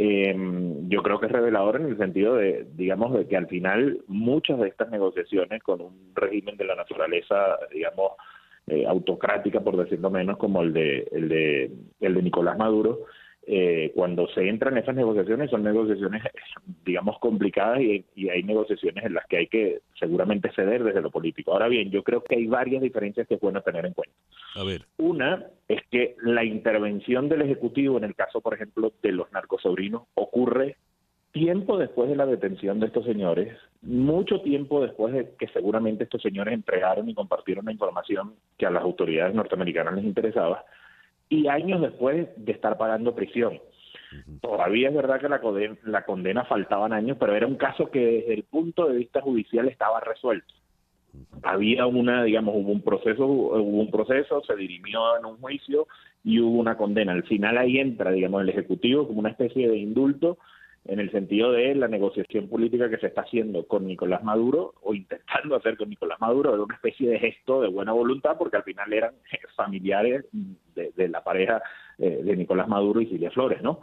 yo creo que es revelador en el sentido de que al final muchas de estas negociaciones con un régimen de la naturaleza, digamos, autocrática, por decirlo menos, como el de Nicolás Maduro, cuando se entran en esas negociaciones, son negociaciones, digamos, complicadas y hay negociaciones en las que hay que seguramente ceder desde lo político. Ahora bien, yo creo que hay varias diferencias que es bueno tener en cuenta. A ver. Una es que la intervención del Ejecutivo, en el caso, por ejemplo, de los narcosobrinos, ocurre tiempo después de la detención de estos señores, mucho tiempo después de que seguramente estos señores entregaron y compartieron la información que a las autoridades norteamericanas les interesaba, y años después de estar pagando prisión. Todavía es verdad que la condena faltaban años, pero era un caso que desde el punto de vista judicial estaba resuelto. Había hubo un proceso, se dirimió en un juicio y hubo una condena. Al final ahí entra, digamos, el Ejecutivo como una especie de indulto en el sentido de la negociación política que se está haciendo con Nicolás Maduro o intentando hacer con Nicolás Maduro, era una especie de gesto de buena voluntad porque al final eran familiares de la pareja de Nicolás Maduro y Cilia Flores, ¿no?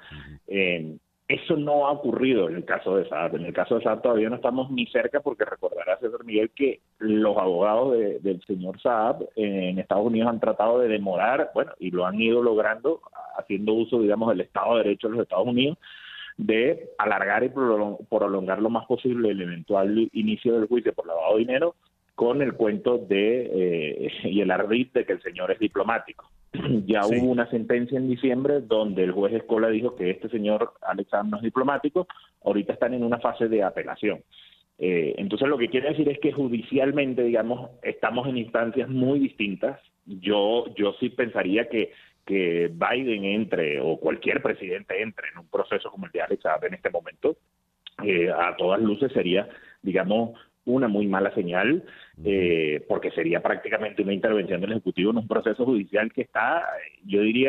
Eso no ha ocurrido en el caso de Saab. En el caso de Saab todavía no estamos ni cerca porque recordará, César Miguel, que los abogados del señor Saab en Estados Unidos han tratado de demorar, y lo han ido logrando haciendo uso, digamos, del Estado de Derecho de los Estados Unidos, de alargar y prolongar lo más posible el eventual inicio del juicio por lavado de dinero con el cuento y el ardid de que el señor es diplomático. Ya Sí. hubo una sentencia en diciembre donde el juez Escola dijo que este señor Alex Saab no es diplomático. Ahorita están en una fase de apelación. Entonces lo que quiere decir es que judicialmente, digamos, estamos en instancias muy distintas. Yo sí pensaría que Biden entre o cualquier presidente entre en un proceso como el de Alex Saab en este momento, a todas luces sería, digamos, una muy mala señal, porque sería prácticamente una intervención del Ejecutivo en un proceso judicial que está, yo diría,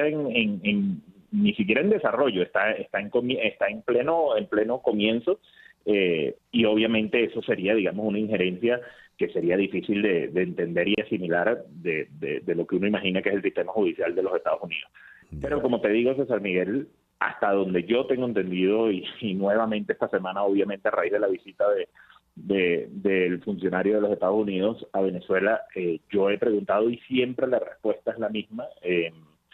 ni siquiera en desarrollo, está en pleno comienzo, y obviamente eso sería, digamos, una injerencia que sería difícil de entender y asimilar de lo que uno imagina que es el sistema judicial de los Estados Unidos. Pero como te digo, César Miguel, hasta donde yo tengo entendido, y nuevamente esta semana, obviamente a raíz de la visita del funcionario de los Estados Unidos a Venezuela, yo he preguntado y siempre la respuesta es la misma, que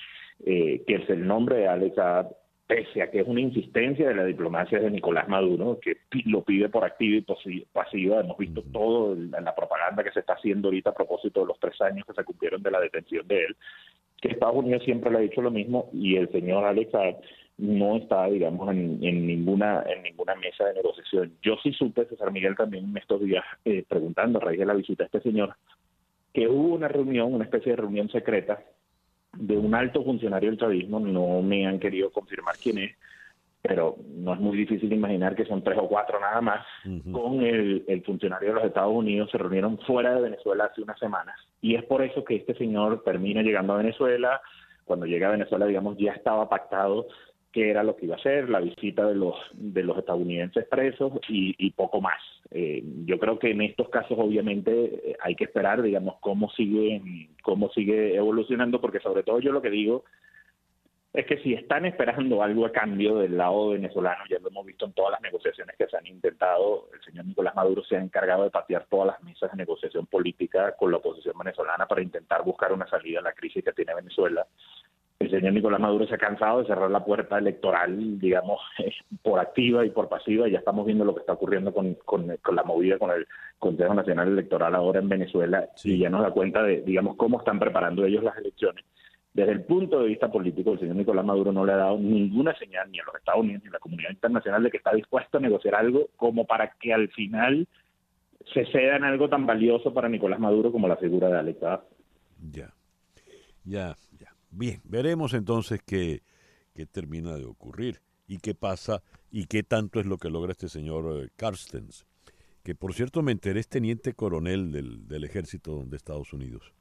es el nombre de Alex Saab, pese a que es una insistencia de la diplomacia de Nicolás Maduro, que lo pide por activa y pasiva. Hemos visto todo en la propaganda que se está haciendo ahorita a propósito de los 3 años que se cumplieron de la detención de él, que Estados Unidos siempre le ha dicho lo mismo, y el señor Alex Saab no está, digamos, en ninguna mesa de negociación. Yo sí supe, César Miguel, también en estos días, preguntando a raíz de la visita a este señor, que hubo una reunión, una especie de reunión secreta de un alto funcionario del chavismo, no me han querido confirmar quién es, pero no es muy difícil imaginar que son 3 o 4 nada más, con el funcionario de los Estados Unidos. Se reunieron fuera de Venezuela hace unas semanas, y es por eso que este señor termina llegando a Venezuela. Cuando llega a Venezuela, digamos, ya estaba pactado qué era lo que iba a hacer, la visita de los estadounidenses presos y poco más. Yo creo que en estos casos, obviamente, hay que esperar, digamos, cómo sigue evolucionando, porque sobre todo yo lo que digo es que si están esperando algo a cambio del lado venezolano, ya lo hemos visto en todas las negociaciones que se han intentado, el señor Nicolás Maduro se ha encargado de patear todas las mesas de negociación política con la oposición venezolana para intentar buscar una salida a la crisis que tiene Venezuela. El señor Nicolás Maduro se ha cansado de cerrar la puerta electoral, digamos, por activa y por pasiva. Ya estamos viendo lo que está ocurriendo con la movida con el Consejo Nacional Electoral ahora en Venezuela, y ya nos da cuenta de, digamos, cómo están preparando ellos las elecciones. Desde el punto de vista político, el señor Nicolás Maduro no le ha dado ninguna señal, ni a los Estados Unidos ni a la comunidad internacional, de que está dispuesto a negociar algo como para que al final se ceda en algo tan valioso para Nicolás Maduro como la figura de Alex Saab. Ya. Bien, veremos entonces qué termina de ocurrir y qué pasa y qué tanto es lo que logra este señor Carstens, que por cierto me enteré es teniente coronel del ejército de Estados Unidos.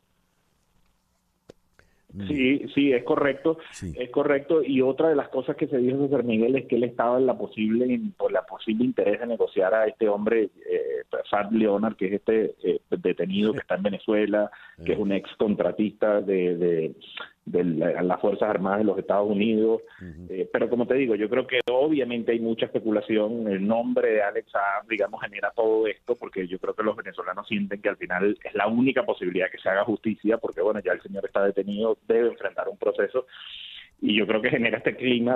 Sí, es correcto, es correcto. Y otra de las cosas que se dijo César Miguel es que él estaba en por la posible interés de negociar a este hombre, Saad Leonard, que es este detenido que está en Venezuela, que es un ex contratista de las Fuerzas Armadas de los Estados Unidos. Pero como te digo, yo creo que obviamente hay mucha especulación. El nombre de Alex Saab, digamos, genera todo esto, porque yo creo que los venezolanos sienten que al final es la única posibilidad que se haga justicia, porque bueno, ya el señor está detenido, debe enfrentar un proceso, y yo creo que genera este clima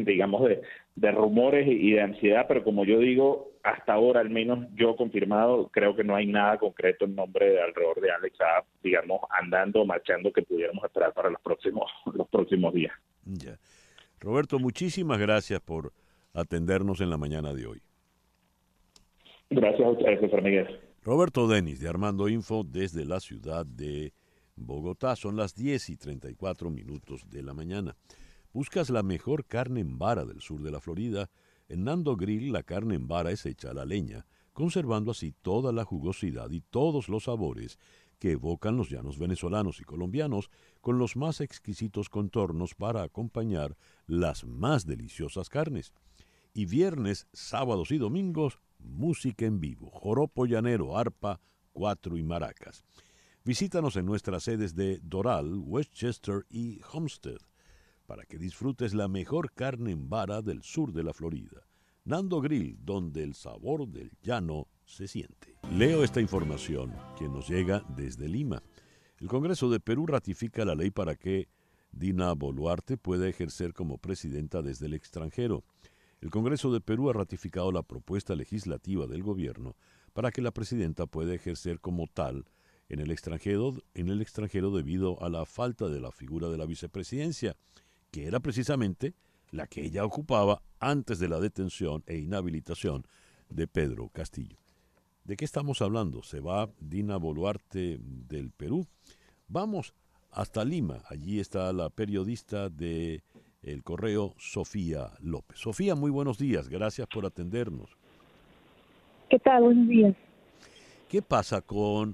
de rumores y de ansiedad. Pero como yo digo, hasta ahora, al menos yo confirmado, creo que no hay nada concreto en nombre alrededor de Alex Saab, digamos, andando o marchando, que pudiéramos esperar para los próximos días. Ya. Roberto, muchísimas gracias por atendernos en la mañana de hoy. Gracias a ustedes, César Miguel. Roberto Denis, de Armando Info, desde la ciudad de Bogotá. Son las 10:34 de la mañana. ¿Buscas la mejor carne en vara del sur de la Florida? En Nando Grill la carne en vara es hecha a la leña, conservando así toda la jugosidad y todos los sabores que evocan los llanos venezolanos y colombianos, con los más exquisitos contornos para acompañar las más deliciosas carnes. Y viernes, sábados y domingos, música en vivo, joropo llanero, arpa, cuatro y maracas. Visítanos en nuestras sedes de Doral, Westchester y Homestead para que disfrutes la mejor carne en vara del sur de la Florida. Nando Grill, donde el sabor del llano se siente. Leo esta información que nos llega desde Lima. El Congreso de Perú ratifica la ley para que Dina Boluarte pueda ejercer como presidenta desde el extranjero. El Congreso de Perú ha ratificado la propuesta legislativa del gobierno para que la presidenta pueda ejercer como tal en el extranjero debido a la falta de la figura de la vicepresidencia, que era precisamente la que ella ocupaba antes de la detención e inhabilitación de Pedro Castillo. ¿De qué estamos hablando? Se va Dina Boluarte del Perú. Vamos hasta Lima. Allí está la periodista de El Correo, Sofía López. Sofía, muy buenos días. Gracias por atendernos. ¿Qué tal? Buenos días. ¿Qué pasa con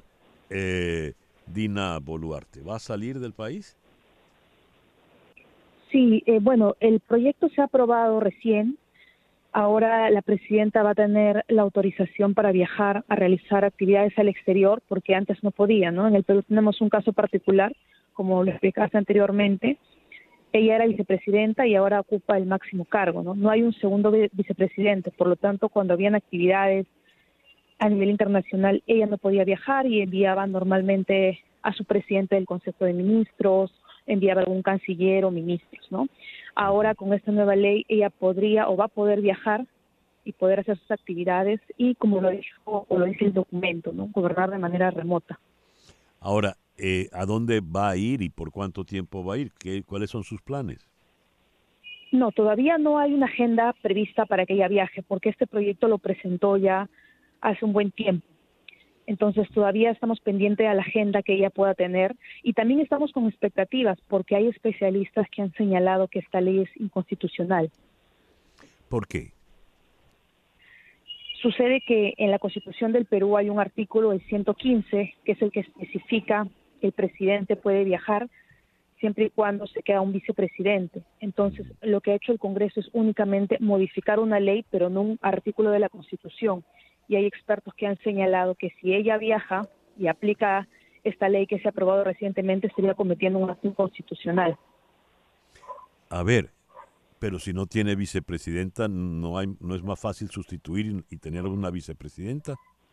Dina Boluarte? ¿Va a salir del país? Sí, bueno, el proyecto se ha aprobado recién. Ahora la presidenta va a tener la autorización para viajar a realizar actividades al exterior, porque antes no podía, ¿no? En el Perú tenemos un caso particular, como lo explicaste anteriormente. Ella era vicepresidenta y ahora ocupa el máximo cargo, ¿no? No hay un segundo vicepresidente, por lo tanto, cuando habían actividades a nivel internacional, ella no podía viajar y enviaba normalmente a su presidente del Consejo de Ministros, enviaba a algún canciller o ministros, ¿no? Ahora, con esta nueva ley, ella podría o va a poder viajar y poder hacer sus actividades y, como lo dijo o lo dice el documento, ¿no? Gobernar de manera remota. Ahora, ¿a dónde va a ir y por cuánto tiempo va a ir? ¿Cuáles son sus planes? No, todavía no hay una agenda prevista para que ella viaje, porque este proyecto lo presentó ya hace un buen tiempo. Entonces todavía estamos pendientes a la agenda que ella pueda tener y también estamos con expectativas porque hay especialistas que han señalado que esta ley es inconstitucional. ¿Por qué? Sucede que en la Constitución del Perú hay un artículo, el 115, que es el que especifica que el presidente puede viajar siempre y cuando se queda un vicepresidente. Entonces, lo que ha hecho el Congreso es únicamente modificar una ley, pero no un artículo de la Constitución. Y hay expertos que han señalado que si ella viaja y aplica esta ley que se ha aprobado recientemente, estaría cometiendo un acto inconstitucional. A ver, pero si no tiene vicepresidenta, ¿no es más fácil sustituir y tener una vicepresidenta?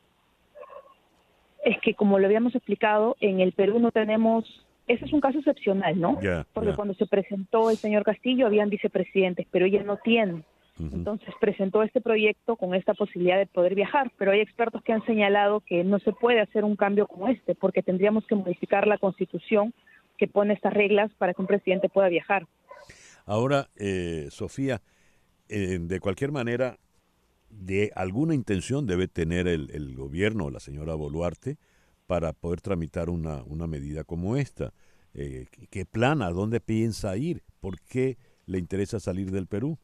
Es que, como lo habíamos explicado, en el Perú no tenemos... Ese es un caso excepcional, ¿no? Porque cuando se presentó el señor Castillo habían vicepresidentes, pero ella no tiene. Entonces presentó este proyecto con esta posibilidad de poder viajar, pero hay expertos que han señalado que no se puede hacer un cambio como este, porque tendríamos que modificar la Constitución que pone estas reglas para que un presidente pueda viajar. Ahora, Sofía, de cualquier manera, de alguna intención debe tener el gobierno, la señora Boluarte, para poder tramitar una medida como esta. ¿Qué plan? ¿A dónde piensa ir? ¿Por qué le interesa salir del Perú?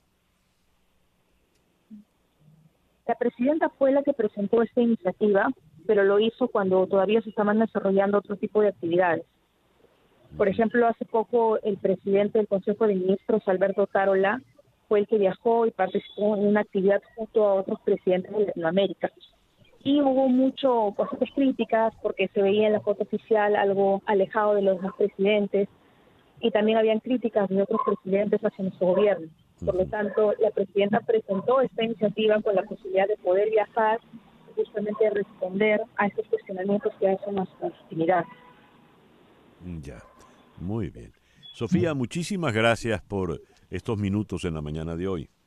La presidenta fue la que presentó esta iniciativa, pero lo hizo cuando todavía se estaban desarrollando otro tipo de actividades. Por ejemplo, hace poco el presidente del Consejo de Ministros, Alberto Otárola, fue el que viajó y participó en una actividad junto a otros presidentes de Latinoamérica. Y hubo bastantes críticas porque se veía en la foto oficial algo alejado de los demás presidentes y también habían críticas de otros presidentes hacia nuestro gobierno. Por lo tanto, la presidenta presentó esta iniciativa con la posibilidad de poder viajar y justamente responder a estos cuestionamientos que hacen a su legitimidad. Ya, muy bien. Sofía, muchísimas gracias por estos minutos en la mañana de hoy.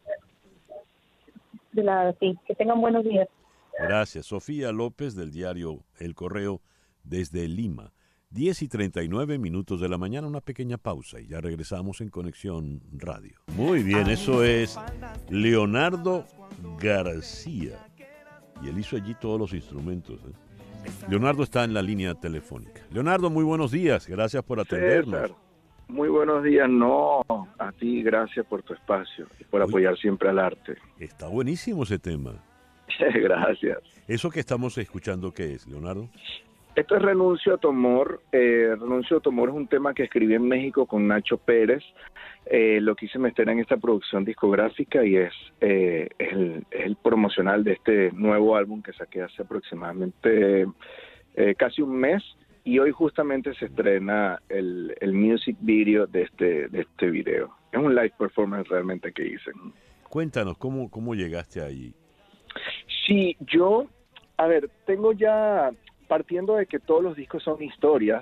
De nada, sí. Que tengan buenos días. Gracias. Sofía López, del diario El Correo, desde Lima. 10:39 de la mañana, una pequeña pausa y ya regresamos en Conexión Radio. Muy bien, eso es Leonardo García. Y él hizo allí todos los instrumentos. Leonardo está en la línea telefónica. Leonardo, muy buenos días. Gracias por atendernos. César, muy buenos días. No, a ti gracias por tu espacio y por apoyar siempre al arte. Está buenísimo ese tema. Gracias. ¿Eso que estamos escuchando qué es, Leonardo? Esto es Renuncio a tu amor. Renuncio a tu amor es un tema que escribí en México con Nacho Pérez. Lo quise meter en esta producción discográfica y es el promocional de este nuevo álbum que saqué hace aproximadamente casi un mes. Y hoy justamente se estrena el music video de este video. Es un live performance realmente que hice. Cuéntanos, ¿cómo llegaste ahí? Sí, tengo ya, partiendo de que todos los discos son historias,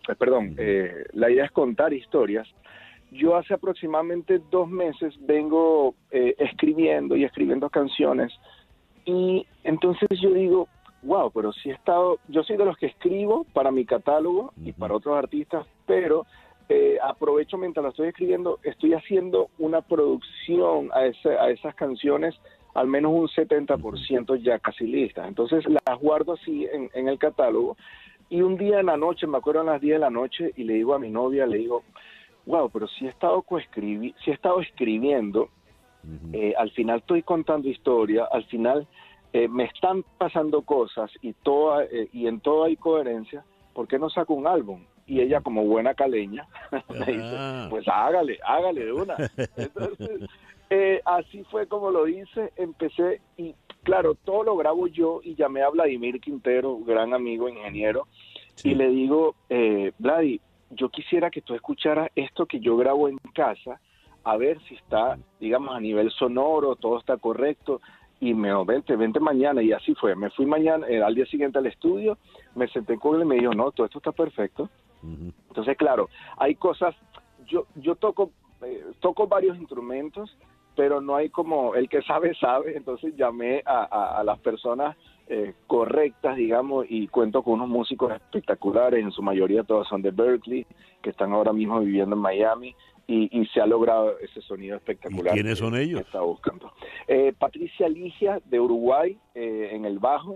la idea es contar historias. Yo hace aproximadamente 2 meses vengo escribiendo canciones y entonces yo digo, wow, pero yo soy de los que escribo para mi catálogo y para otros artistas, pero aprovecho mientras lo estoy escribiendo, estoy haciendo una producción a esas canciones, al menos un 70% ya casi listas. Entonces las guardo así en el catálogo y un día en la noche, me acuerdo a las 10 de la noche, y le digo a mi novia, wow, pero si he estado escribiendo, al final estoy contando historia, al final me están pasando cosas y en todo hay coherencia, ¿por qué no saco un álbum? Y ella, como buena caleña, me dice, pues hágale de una. Entonces, así fue como lo hice, empecé y claro, todo lo grabo yo y llamé a Vladimir Quintero, gran amigo, ingeniero, y le digo, Vladi, yo quisiera que tú escucharas esto que yo grabo en casa, a ver si está, digamos, a nivel sonoro, todo está correcto, y me dijo, vente mañana, y así fue, me fui mañana, al día siguiente al estudio, me senté con él y me dijo, no, todo esto está perfecto. Entonces, claro, hay cosas, yo toco varios instrumentos, pero no hay como el que sabe, entonces llamé a las personas correctas, digamos, y cuento con unos músicos espectaculares, en su mayoría todos son de Berkeley, que están ahora mismo viviendo en Miami, y se ha logrado ese sonido espectacular. ¿Y quiénes son ellos? Que estaba buscando. Patricia Ligia, de Uruguay, en el bajo,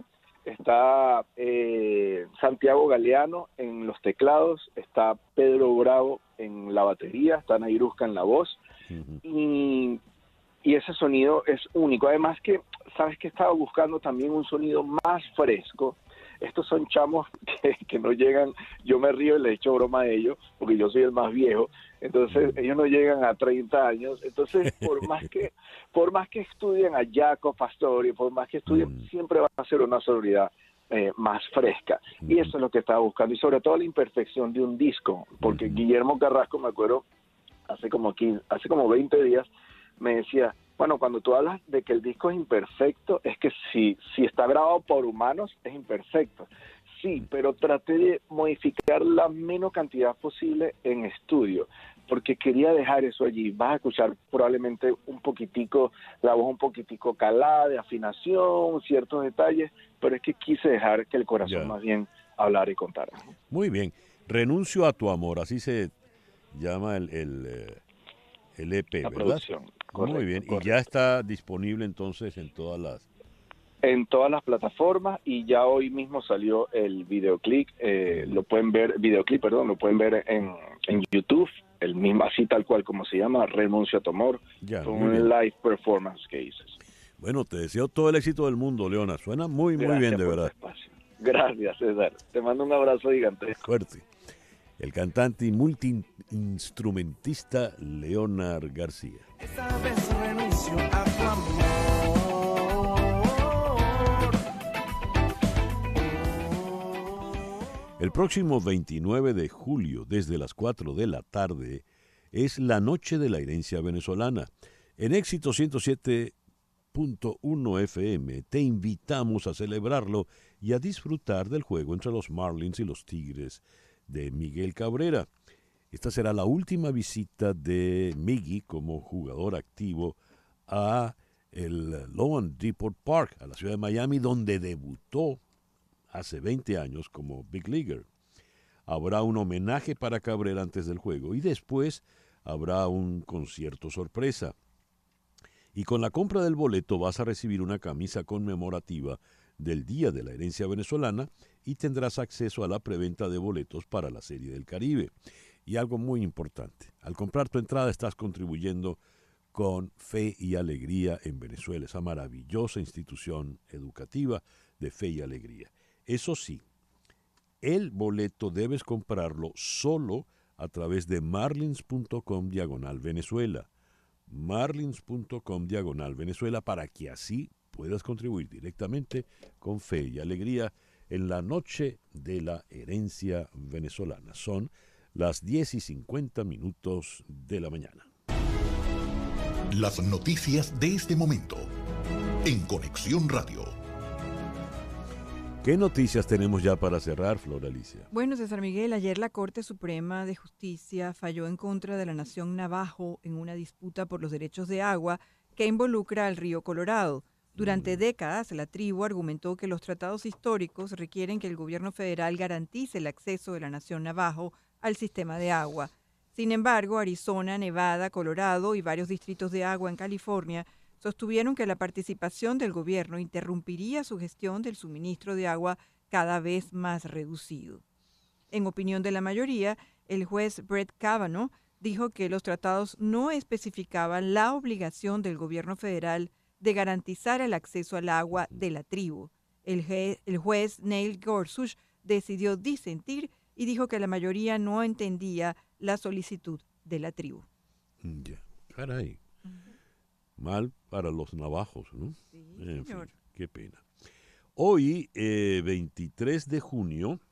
está Santiago Galeano en los teclados, está Pedro Bravo en la batería, está Nairuzca en la voz, y ese sonido es único. Además que, ¿sabes que estaba buscando también un sonido más fresco? Estos son chamos que no llegan, yo me río y le echo broma a ellos, porque yo soy el más viejo, entonces ellos no llegan a 30 años, entonces por más que estudien a Jaco Pastori, por más que estudien, siempre va a ser una sonoridad más fresca, y eso es lo que estaba buscando, y sobre todo la imperfección de un disco, porque Guillermo Carrasco, me acuerdo, hace como 20 días, me decía, bueno, cuando tú hablas de que el disco es imperfecto, es que si está grabado por humanos, es imperfecto. Sí, pero traté de modificar la menor cantidad posible en estudio, porque quería dejar eso allí. Vas a escuchar probablemente un poquitico, la voz un poquitico calada, de afinación, ciertos detalles, pero es que quise dejar que el corazón más bien hablara y contara. Muy bien. Renuncio a tu amor, así se llama el EP, La ¿verdad? producción. Correcto, muy bien. correcto. Y ya está disponible entonces en todas las plataformas, y ya hoy mismo salió el videoclip, lo pueden ver en YouTube, el mismo, así tal cual como se llama, Renuncio a tu amor, con muy bien. un live performance que hice. Bueno, te deseo todo el éxito del mundo, Leona. Suena muy bien, de verdad. Gracias, César. Te mando un abrazo gigantesco. Fuerte. El cantante y multiinstrumentista Leonard García. Esta vez renuncio a tu amor. El próximo 29 de julio, desde las 4 de la tarde, es la Noche de la Herencia Venezolana. En Éxito 107.1 FM te invitamos a celebrarlo y a disfrutar del juego entre los Marlins y los Tigres de Miguel Cabrera. Esta será la última visita de Miggy como jugador activo a el Loan Depot Park, a la ciudad de Miami, donde debutó hace 20 años como Big Leaguer. Habrá un homenaje para Cabrera antes del juego y después habrá un concierto sorpresa. Y con la compra del boleto vas a recibir una camisa conmemorativa del Día de la Herencia Venezolana y tendrás acceso a la preventa de boletos para la Serie del Caribe. Y algo muy importante, al comprar tu entrada estás contribuyendo con Fe y Alegría en Venezuela, esa maravillosa institución educativa de Fe y Alegría. Eso sí, el boleto debes comprarlo solo a través de marlins.com/Venezuela. Marlins.com/Venezuela para que así puedas contribuir directamente con Fe y Alegría en la Noche de la Herencia Venezolana. Son las 10:50 de la mañana. Las noticias de este momento en Conexión Radio. ¿Qué noticias tenemos ya para cerrar, Flor Alicia? Bueno, César Miguel, ayer la Corte Suprema de Justicia falló en contra de la nación Navajo en una disputa por los derechos de agua que involucra al río Colorado. Durante décadas, la tribu argumentó que los tratados históricos requieren que el gobierno federal garantice el acceso de la nación Navajo al sistema de agua. Sin embargo, Arizona, Nevada, Colorado y varios distritos de agua en California sostuvieron que la participación del gobierno interrumpiría su gestión del suministro de agua cada vez más reducido. En opinión de la mayoría, el juez Brett Kavanaugh dijo que los tratados no especificaban la obligación del gobierno federal de garantizar el acceso al agua de la tribu. El juez Neil Gorsuch decidió disentir y dijo que la mayoría no entendía la solicitud de la tribu. Ya, caray. Mal para los navajos, ¿no? Sí, en señor. fin, qué pena. Hoy, 23 de junio,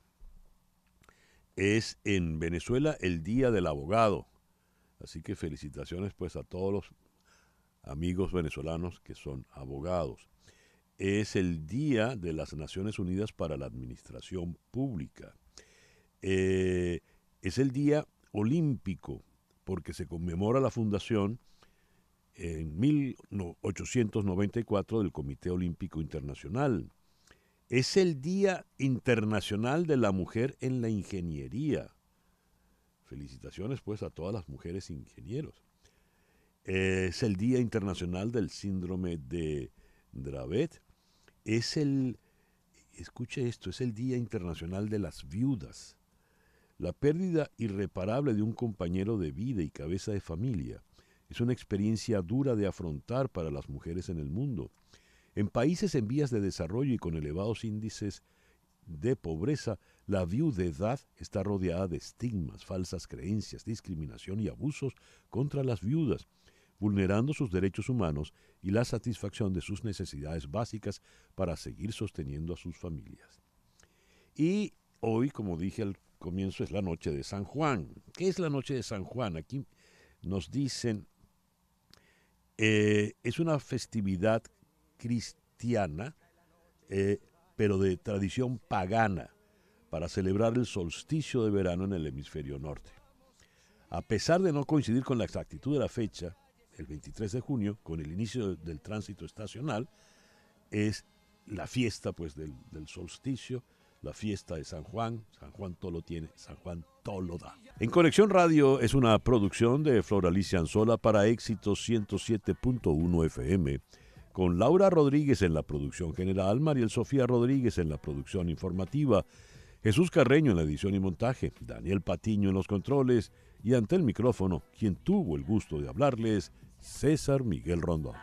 es en Venezuela el Día del Abogado. Así que felicitaciones pues a todos los amigos venezolanos que son abogados. Es el Día de las Naciones Unidas para la Administración Pública. Es el Día Olímpico porque se conmemora la fundación en 1894 del Comité Olímpico Internacional. Es el Día Internacional de la Mujer en la Ingeniería. Felicitaciones pues a todas las mujeres ingenieros. Es el Día Internacional del Síndrome de Dravet. Es el escuche esto, es el Día Internacional de las Viudas. La pérdida irreparable de un compañero de vida y cabeza de familia es una experiencia dura de afrontar para las mujeres en el mundo. En países en vías de desarrollo y con elevados índices de pobreza, la viudedad está rodeada de estigmas, falsas creencias, discriminación y abusos contra las viudas, vulnerando sus derechos humanos y la satisfacción de sus necesidades básicas para seguir sosteniendo a sus familias. Y hoy, como dije al comienzo, es la noche de San Juan. ¿Qué es la noche de San Juan? Aquí nos dicen, es una festividad cristiana, pero de tradición pagana, para celebrar el solsticio de verano en el hemisferio norte. A pesar de no coincidir con la exactitud de la fecha, el 23 de junio, con el inicio del tránsito estacional, es la fiesta pues del solsticio, la fiesta de San Juan todo lo tiene, San Juan todo lo da. En Conexión Radio es una producción de Flor Alicia Anzola para Éxitos 107.1 FM, con Laura Rodríguez en la producción general, Mariel Sofía Rodríguez en la producción informativa, Jesús Carreño en la edición y montaje, Daniel Patiño en los controles y ante el micrófono, quien tuvo el gusto de hablarles, César Miguel Rondón.